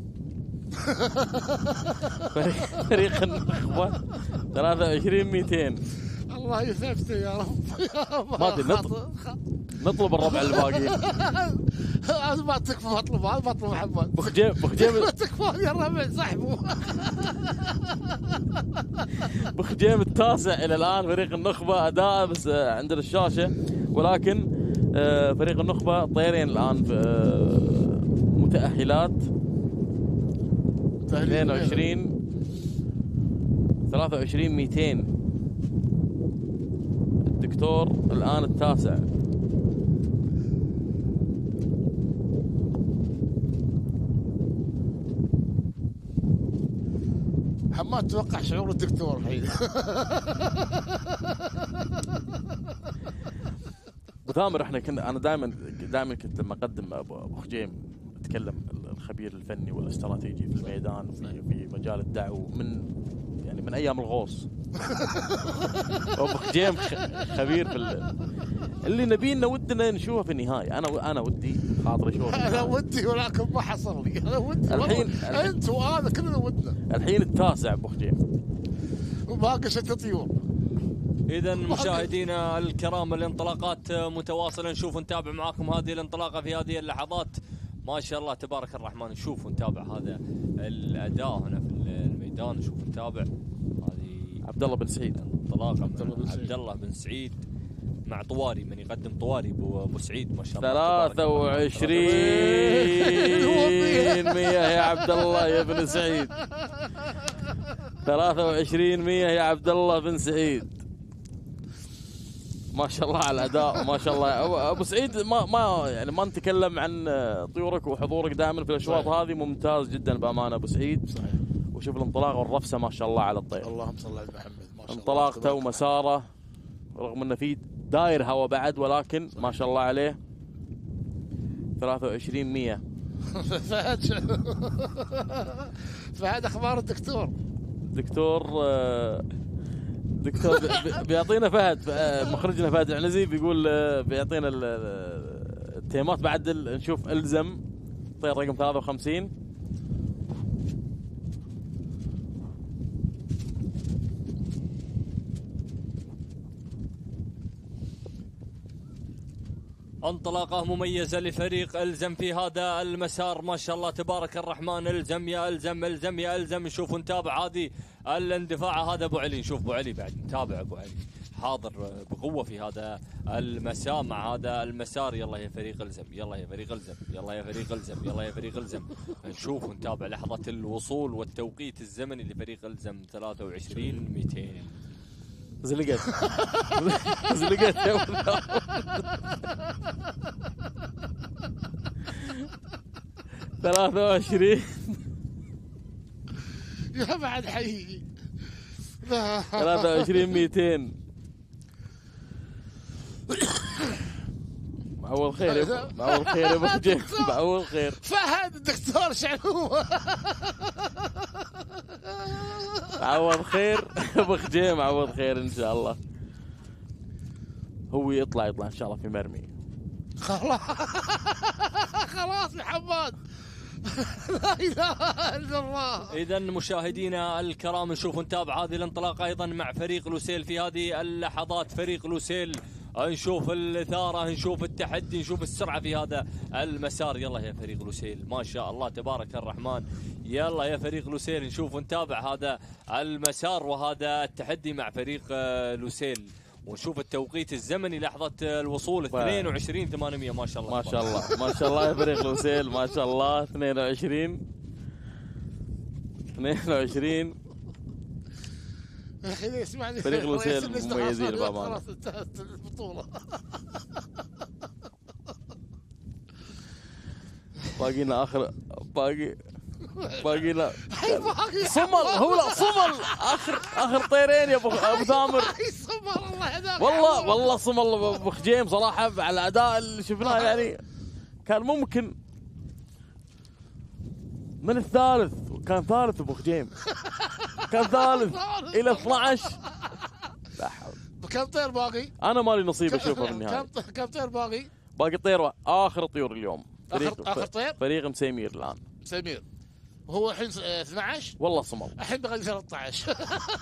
فريق النخبة ثلاثة وعشرين مئتين. الله يثبته يا رب. ما ادري نطلب نطلب الربع الباقي. هذا ما تكفى اطلب، هذا بطلب محمد. بخجيم بخجيم ما تكفى يا الربع سحبه. بخجيم التاسع الى الان فريق النخبة اداء بس عندنا الشاشة، ولكن فريق النخبة طيرين الان في متأهلات اثنين وعشرين ثلاثة وعشرين مئتين. الدكتور الآن التاسع. حماد توقع شعور الدكتور الحين. ابو ثامر احنا كنا انا دائما دائما كنت لما اقدم ابو خجيم اتكلم الخبير الفني والاستراتيجي في الميدان وفي في مجال الدعوه من يعني من ايام الغوص. ابو خجيم خبير في اللي نبينا ودنا نشوفه في النهايه. انا انا ودي خاطر اشوفه. انا ودي ولكن ما حصل لي. انا ودي الحين انت وانا كلنا ودنا. الحين التاسع ابو خجيم وباقي ست طيور. إذا مشاهدينا الكرام الانطلاقات متواصلة، نشوف نتابع معاكم هذه الانطلاقة في هذه اللحظات. ما شاء الله تبارك الرحمن. نشوف ونتابع هذا الأداء هنا في الميدان. نشوف نتابع هذه عبد الله بن سعيد، انطلاقة عبد الله بن سعيد مع طواري، من يقدم طواري ابو سعيد ما شاء الله. ثلاثة وعشرين مية يا عبد الله يا بن سعيد. ثلاثة وعشرين مية يا عبد الله بن سعيد. ما شاء الله على الاداء، ما شاء الله ابو سعيد. ما ما يعني ما نتكلم عن طيورك وحضورك دائما في الاشواط هذه، ممتاز جدا بامانه ابو سعيد. صحيح. وشوف الانطلاقه والرفسه ما شاء الله على الطير. اللهم صل على محمد. انطلاقته ومساره رغم انه في داير هوا بعد، ولكن ما شاء الله عليه ثلاثة وعشرين مية. فهد فهد اخبار الدكتور دكتور دكتور بيعطينا فهد مخرجنا فهد العنزي بيقول بيعطينا التيمات بعد. نشوف الزم طير رقم ثلاثة وخمسين. انطلاقه مميزه لفريق الزم في هذا المسار، ما شاء الله تبارك الرحمن. الزم يا الزم، الزم يا الزم. نشوف نتابع هذه الاندفاع. هذا ابو علي، نشوف ابو علي بعد، نتابع ابو علي حاضر بقوه في هذا المساء مع هذا المسار. يلا يا فريق الزم، يلا يا فريق الزم، يلا يا فريق الزم، يلا يا فريق الزم. نشوف ونتابع لحظه الوصول والتوقيت الزمني لفريق الزم ثلاثة وعشرين مئتين. زلقت زلقت يا ولد. ثلاثة وعشرين يا بعد حقيقي ثلاثة وعشرين مئتين. معول خير معول خير يا ابو خجيم، معول خير. فهد الدكتور شعلوه عوض خير ابو خجيم، عوض خير ان شاء الله. هو يطلع يطلع ان شاء الله في مرمي. خلاص خلاص يا حماد. لا اله الا الله. اذا مشاهدينا الكرام نشوف نتابع هذه الانطلاقه ايضا مع فريق لوسيل في هذه اللحظات. فريق لوسيل نشوف الإثارة، نشوف التحدي، نشوف السرعة في هذا المسار. يلا يا فريق لوسيل ما شاء الله تبارك الرحمن. يلا يا فريق لوسيل نشوف ونتابع هذا المسار وهذا التحدي مع فريق لوسيل، ونشوف التوقيت الزمني لحظة الوصول اثنين وعشرين ثمانمية. ما شاء الله ما شاء الله ما شاء الله يا فريق لوسيل، ما شاء الله. اثنين وعشرين اثنين وعشرين يا اخي اسمعني، فريق لوسيل مميزين بامانه. خلاص انتهت البطوله. باقينا اخر باقي باقينا صمل. هو لا صمل اخر اخر طيرين يا ابو ابو ثامر. والله والله صمل ابو خجيم صراحه على الاداء اللي شفناه، يعني كان ممكن من الثالث. كان ثالث ابو خجيم، كان ثالث الى اثنعش. لا حول. كم طير باقي؟ انا مالي نصيب اشوفه في النهايه. كم كم طير باقي؟ باقي طير اخر طيور اليوم. فريق اخر طير فريق مسيمير الان. مسيمير وهو الحين اثنعش. والله صمل الحين بغى ثلاثة عشر.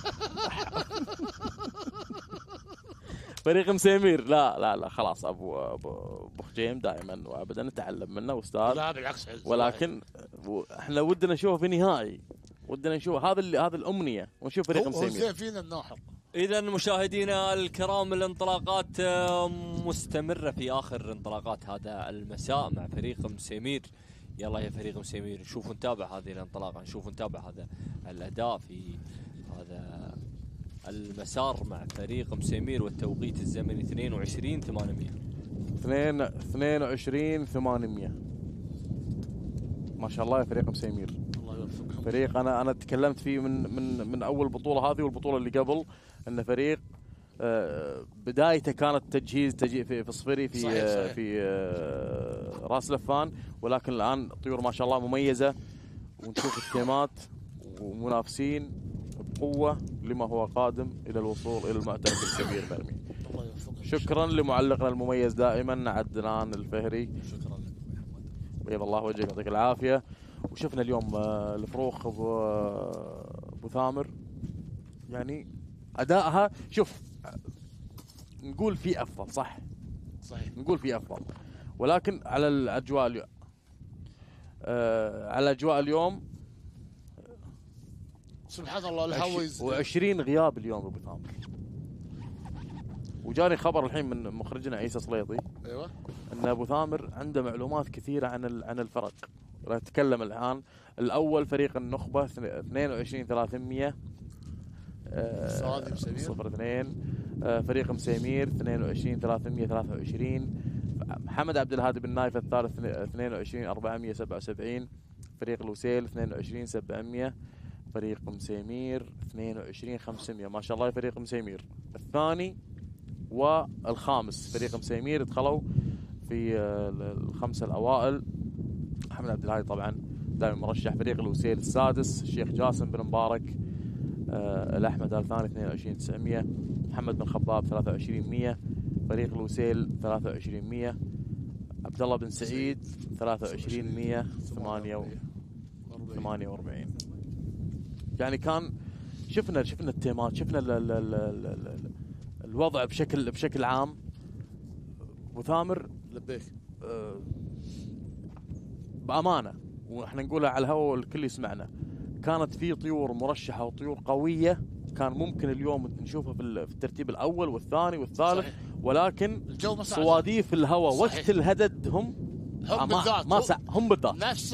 فريق مسيمير. لا لا لا خلاص. ابو ابو ابو خجيم دائما وابدا نتعلم منه استاذ. لا بالعكس، ولكن احنا ودنا نشوفه في نهائي، ودنا نشوف هذا اللي هذا الامنيه، ونشوف فريق مسيمير. هو زين فينا الناحق. إذا مشاهدينا الكرام الانطلاقات مستمرة في آخر انطلاقات هذا المساء مع فريق مسيمير. يلا يا فريق مسيمير نشوف نتابع هذه الانطلاقة، نشوف نتابع هذا الأداء في هذا المسار مع فريق مسيمير والتوقيت الزمني اثنين وعشرين ثمانمية. اثنين وعشرين ثمانمية. ما شاء الله يا فريق مسيمير. الله يوفقهم. فريق انا انا تكلمت فيه من من من اول بطوله هذه والبطوله اللي قبل، ان فريق بدايته كانت تجهيز تجي في في صفري في صحيح صحيح. في راس لفان، ولكن الان طيور ما شاء الله مميزه، ونشوف التيمات ومنافسين بقوه لما هو قادم الى الوصول الى المعترك الكبير مرمي. الله يوفقهم. شكرا لمعلقنا المميز دائما عدنان الفهري. شكرا لك بيض الله وجهك يعطيك العافيه. وشفنا اليوم الفروخ ابو ابو ثامر، يعني ادائها شوف نقول في افضل، صح صحيح نقول في افضل، ولكن على الاجواء اليوم آه على اجواء اليوم سبحان الله الهويز وعشرين غياب اليوم ابو ثامر. وجاني خبر الحين من مخرجنا عيسى سليطي ايوه ان ابو ثامر عنده معلومات كثيره عن عن الفرق. نتكلم الان الاول فريق النخبه اثنين وعشرين ثلاثمية صفر اثنين، فريق مسيمير اثنين وعشرين ثلاثمية ثلاثة وعشرين، محمد عبد الهادي بن نايف الثالث اثنين وعشرين أربعمية سبعة وسبعين، فريق لوسيل اثنين وعشرين سبعمية، فريق مسيمير اثنين وعشرين خمسمية. ما شاء الله يا فريق مسيمير. الثاني والخامس فريق مسيمير دخلوا في الخمسة الأوائل. محمد عبد الهادي طبعا دائما مرشح. فريق الوسيل السادس الشيخ جاسم بن مبارك. آه الأحمد آل ثاني اثنين وعشرين تسعمية. محمد بن خباب ثلاثة وعشرين مية. فريق الوسيل ثلاثة وعشرين مية. عبد الله بن سعيد ثلاثة وعشرين مية ثمانية وأربعين. يعني كان شفنا شفنا التيمات، شفنا ال ال ال ال ال الوضع بشكل بشكل عام. ابو ثامر لبيك آه بامانه واحنا نقولها على الهواء والكل يسمعنا، كانت في طيور مرشحه وطيور قويه كان ممكن اليوم نشوفها في الترتيب الاول والثاني والثالث. صحيح. ولكن صواديف الهواء وقت الهدد هم هم بالذات ما سع هم بالذات نفس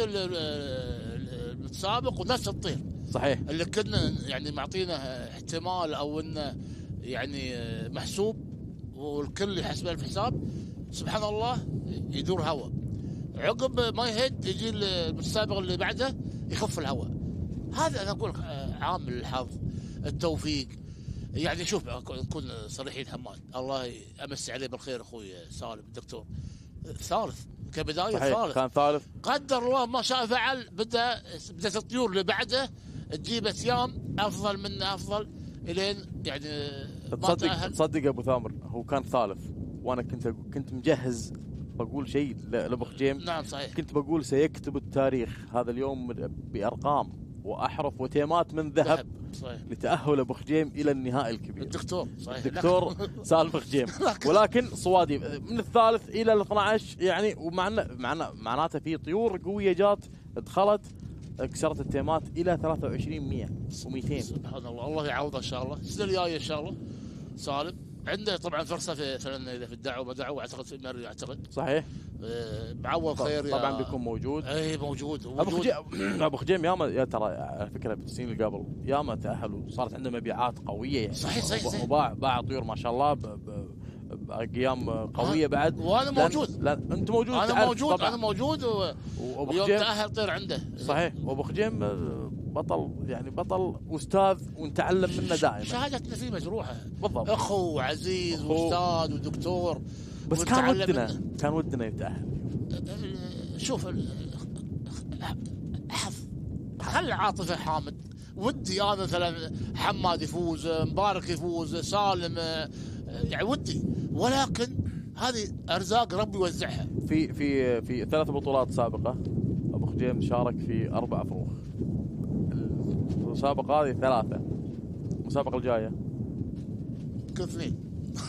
المتسابق ونفس الطير. صحيح. اللي كنا يعني معطينا احتمال او انه يعني محسوب والكل يحسبه في الحساب، سبحان الله يدور هواء. عقب ما يهد يجي المتسابق اللي بعده يخف الهواء. هذا انا اقول عامل الحظ، التوفيق. يعني شوف نكون صريحين، حماد الله امسي عليه بالخير اخوي سالم الدكتور، ثالث كبدايه. ثالث كان ثالث، قدر الله ما شاء فعل. بدا بدات الطيور اللي بعده تجيب ايام افضل من افضل الين يعني تصدق تصدق ابو ثامر هو كان ثالث، وانا كنت كنت مجهز بقول شيء لابو خجيم. نعم صحيح. كنت بقول سيكتب التاريخ هذا اليوم بارقام واحرف وتيمات من ذهب صحيح لتاهل ابو خجيم الى النهائي الكبير. الدكتور صحيح الدكتور سالم خجيم. ولكن صواديف من الثالث الى ال اثني عشر يعني، ومعنا معنا معناته في طيور قويه جات دخلت كسرت التيمات الى ثلاثة وعشرين مية ومئتين. سبحان الله، الله يعوضه ان شاء الله. السنه الجايه ان شاء الله سالم عنده طبعا فرصه في مثلا اذا في الدعوه ما دعوه اعتقد في المري اعتقد. صحيح. أه معوض خير طبعا بيكون موجود. اي موجود. ابو خجيم ابو خجيم ياما يا ترى على فكره في السنين اللي قبل ياما تاهلوا، صارت عنده مبيعات قويه يعني. صحيح صحيح, صحيح. وباع باع طيور ما شاء الله باقيام قويه بعد. وانا موجود. لا انت موجود. انا موجود طبعاً. انا موجود و... ويوم تاهل طير عنده. صحيح. وابو خجيم بطل يعني، بطل واستاذ ونتعلم منه دائما. شهادتنا فيه مجروحه. بالضبط. اخو وعزيز واستاذ ودكتور. بس كان ودنا منه. كان ودنا يتاهل. شوف حظ، خلي عاطفه حامد. ودي انا مثلا حماد يفوز، مبارك يفوز، سالم يعني ودي، ولكن هذه ارزاق ربي يوزعها. في في في ثلاث بطولات سابقه ابو خجيم شارك في اربع فروخ. المسابقه هذه ثلاثه. المسابقه الجايه كل اثنين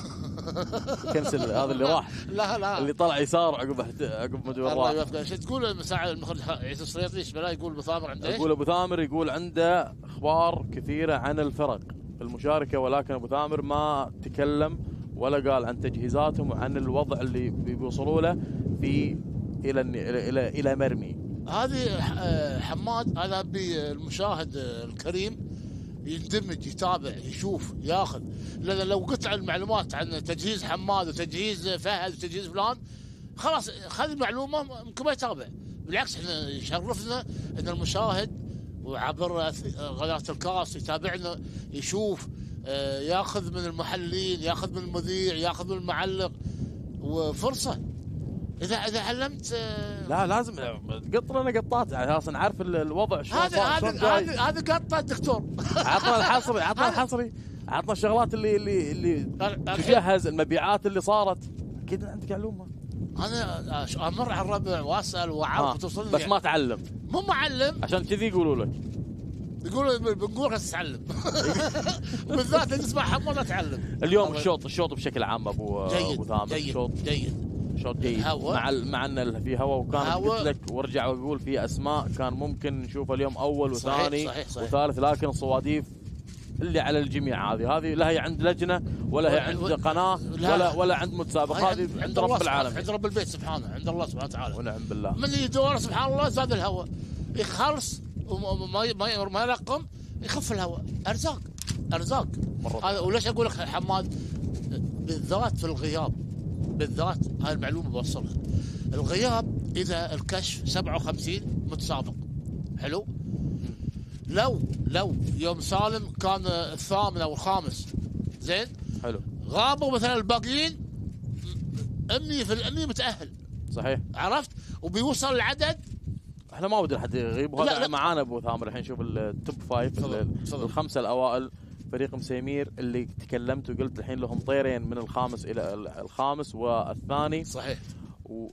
كنسل هذا اللي راح. لا لا اللي طلع يسار عقب عقب مدور الله يوفقه. ايش تقول المساعد المخرج عيسى السريطي؟ ايش بلا يقول ابو ثامر عنده؟ يقول ابو ثامر يقول عنده اخبار كثيره عن الفرق المشاركه، ولكن ابو ثامر ما تكلم ولا قال عن تجهيزاتهم وعن الوضع اللي بيوصلوا له في الى الى الى, إلى مرمي. هذه حماد هذا بالمشاهد الكريم يندمج يتابع يشوف ياخذ. لان لو قلت عن المعلومات عن تجهيز حماد وتجهيز فهد وتجهيز فلان خلاص هذه المعلومه ممكن ما يتابع. بالعكس احنا يشرفنا ان المشاهد وعبر قناه الكاس يتابعنا يشوف، ياخذ من المحللين، ياخذ من المذيع، ياخذ من المعلق، وفرصه. اذا اذا علمت لا لازم قط لنا قطات يعني اصلا عارف الوضع شلون. هذا هذا هذا قطه الدكتور. عطنا الحصري عطنا الحصري عطنا الشغلات اللي اللي اللي تجهز، المبيعات اللي صارت. اكيد عندك معلومه. انا امر على الربع واسال واعرف توصلني بس ما تعلم. مو معلم عشان كذي يقولوا لك يقولوا بنقول بس تعلم. بالذات اللي تسمع حماد تعلم. اليوم الشوط الشوط بشكل عام ابو جيد ابو ثامر جيد شوط جيد شوط جيد هوا. مع مع ان في هواء، وكان قلت لك وارجع واقول في اسماء كان ممكن نشوفها اليوم اول وثاني صحيح صحيح وثالث، لكن الصواديف اللي على الجميع هذه هذه لا هي عند لجنه ولا هي عند قناه ولا ولا عند متسابقات، هذه عند رب العالمين، عند رب البيت سبحانه، عند الله سبحانه وتعالى ونعم بالله. من يدور سبحان الله زاد الهواء يخلص وما ما ما يرقم يخف الهواء. ارزاق ارزاق هذا. وليش اقول لك حماد بالذات في الغياب، بالذات هاي المعلومه بوصلها. الغياب اذا الكشف سبعة وخمسين متسابق حلو، لو لو يوم سالم كان الثامن او الخامس زين حلو غابوا مثلا الباقيين مية بالمية متاهل صحيح. عرفت وبيوصل العدد. احنا ما ودنا حد يغيب، لا، وهذا لا. معانا ابو ثامر. الحين شوف التوب فايف، تفضل، ال- تفضل. الخمسه الاوائل. فريق مسيمير اللي تكلمت وقلت الحين لهم طيرين من الخامس الى ال- الخامس والثاني. صحيح. و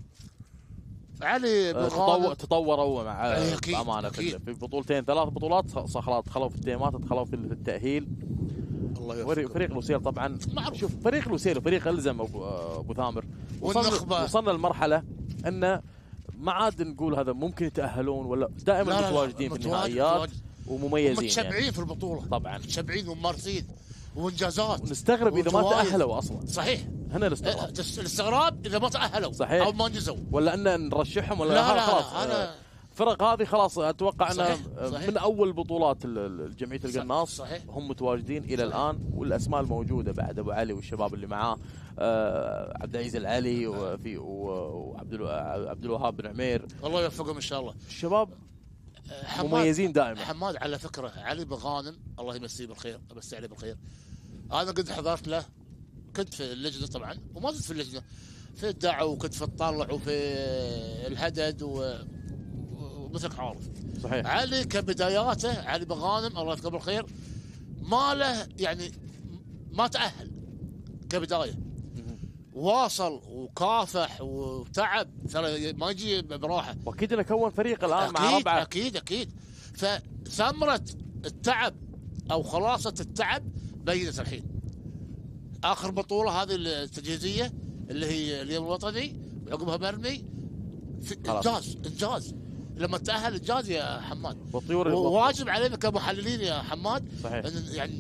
علي بن تطور غانم تطوروا مع أي أكيد، بامانه في أكيد. في بطولتين ثلاث بطولات ص- خلاص دخلوا في التيمات، دخلوا في التاهيل. الله فريق يوفقه. فريق لوسيل طبعا معروف. شوف فريق لوسيل وفريق الزم ابو ابو ثامر. وصلنا والنخبة. وصلنا لمرحله انه ما عاد نقول هذا ممكن يتاهلون ولا دائما لا، لا، لا، متواجدين في متواجد- النهائيات متواجد. ومميزين متشبعين يعني. في البطوله طبعا متشبعين وممارسين وانجازات. نستغرب اذا ما وجوائز. تاهلوا اصلا. صحيح. هنا الاستغراب. أه، الاستغراب اذا ما تاهلوا صحيح. او ما انجزوا. ولا ان نرشحهم ولا لا، لا، خلاص. لا، أنا- الفرق هذه خلاص اتوقع انها صحيح، صحيح. من اول بطولات ال- ال- جمعيه صح- القناص صحيح. هم متواجدين الى صحيح. الان، والاسماء الموجوده بعد ابو علي والشباب اللي معاه. آه عبد العزيز العلي وفي و- وعبد الو- عبد الوهاب بن عمير. الله يوفقهم ان شاء الله. الشباب أه، حماد- مميزين دائما. حماد على فكره علي بن غانم الله يمسيه بالخير، امسي عليه بالخير. انا قد حضرت له، كنت في اللجنه طبعا وما زلت في اللجنه، في الدعوه وكنت في الطلع وفي الهدد و... ومثلك عارف. صحيح. علي كبداياته علي بن غانم الله يذكره بالخير ما له يعني ما تاهل كبدايه، واصل وكافح وتعب ترى ما يجي براحه. واكيد انه كون فريق الان مع أكيد ربعه. اكيد اكيد. فثمره التعب او خلاصه التعب بينت الحين. اخر بطوله هذه التجهيزيه اللي هي اليوم الوطني وعقبها مرمي في خلاص. انجاز انجاز. لما تاهل انجاز يا حماد. والطيور وواجب علينا كمحللين يا حماد صحيح. ان يعني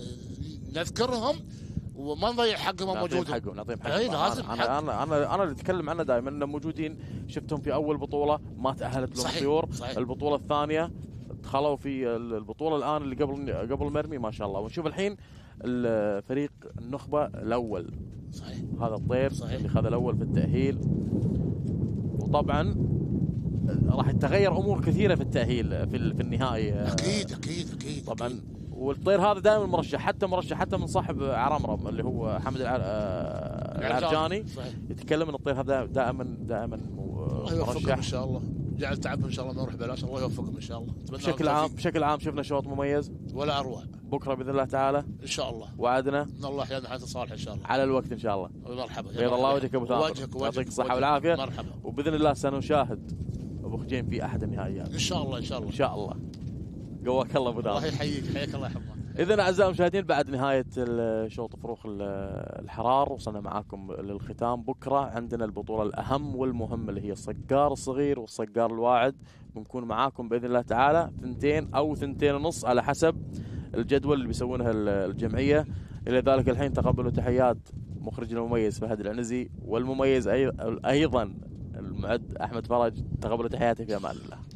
نذكرهم وما نضيع حقهم نعطيهم موجودهم. حقهم نعطيهم حقهم. أي لازم انا حق. انا انا انا اللي اتكلم عنه دائما انه موجودين. شفتهم في اول بطوله ما تاهلت لهم صحيح، الطيور. صحيح. البطوله الثانيه دخلوا في البطوله الان اللي قبل قبل مرمي ما شاء الله. ونشوف الحين الفريق النخبه الاول صحيح. هذا الطير صحيح. اللي خذ الاول في التاهيل. وطبعا راح تتغير امور كثيره في التاهيل في ال- في النهائي. اكيد اكيد اكيد طبعا. أكيد. والطير هذا دائما مرشح، حتى مرشح حتى من صاحب عرمرم اللي هو حمد الع- آه، العرجاني. صحيح. يتكلم ان الطير هذا دائما دائما الله يوفقهم مرشح. ان شاء الله. جعل تعبهم ان شاء الله ما يروح بلاش. الله يوفقهم ان شاء الله. أتمنى بشكل لهم عام التوفيق. بشكل عام شفنا شوط مميز. ولا اروع بكره باذن الله تعالى ان شاء الله. وعدنا ان الله احيانا حياه صالح ان شاء الله. على الوقت ان شاء الله. مرحبا. بيض الله وجهك ابو ثامر. وجهك يعطيك الصحه وجهك. والعافيه. مرحبا. وباذن الله سنشاهد ابو خجين في احد النهائيات ان شاء الله ان شاء الله. ان شاء الله. قواك الله ابو الله ثامر. يحييك حياك الله يا حماد. إذن أعزائي المشاهدين بعد نهاية الشوط فروخ الحرار وصلنا معاكم للختام. بكرة عندنا البطولة الأهم والمهم اللي هي الصقار الصغير والصقار الواعد. بنكون معاكم بإذن الله تعالى ثنتين أو ثنتين ونص على حسب الجدول اللي بيسوونها الجمعية. إلى ذلك الحين تقبلوا تحيات مخرجنا المميز فهد العنزي والمميز أيضا المعد أحمد فرج. تقبلوا تحياتي في أمان الله.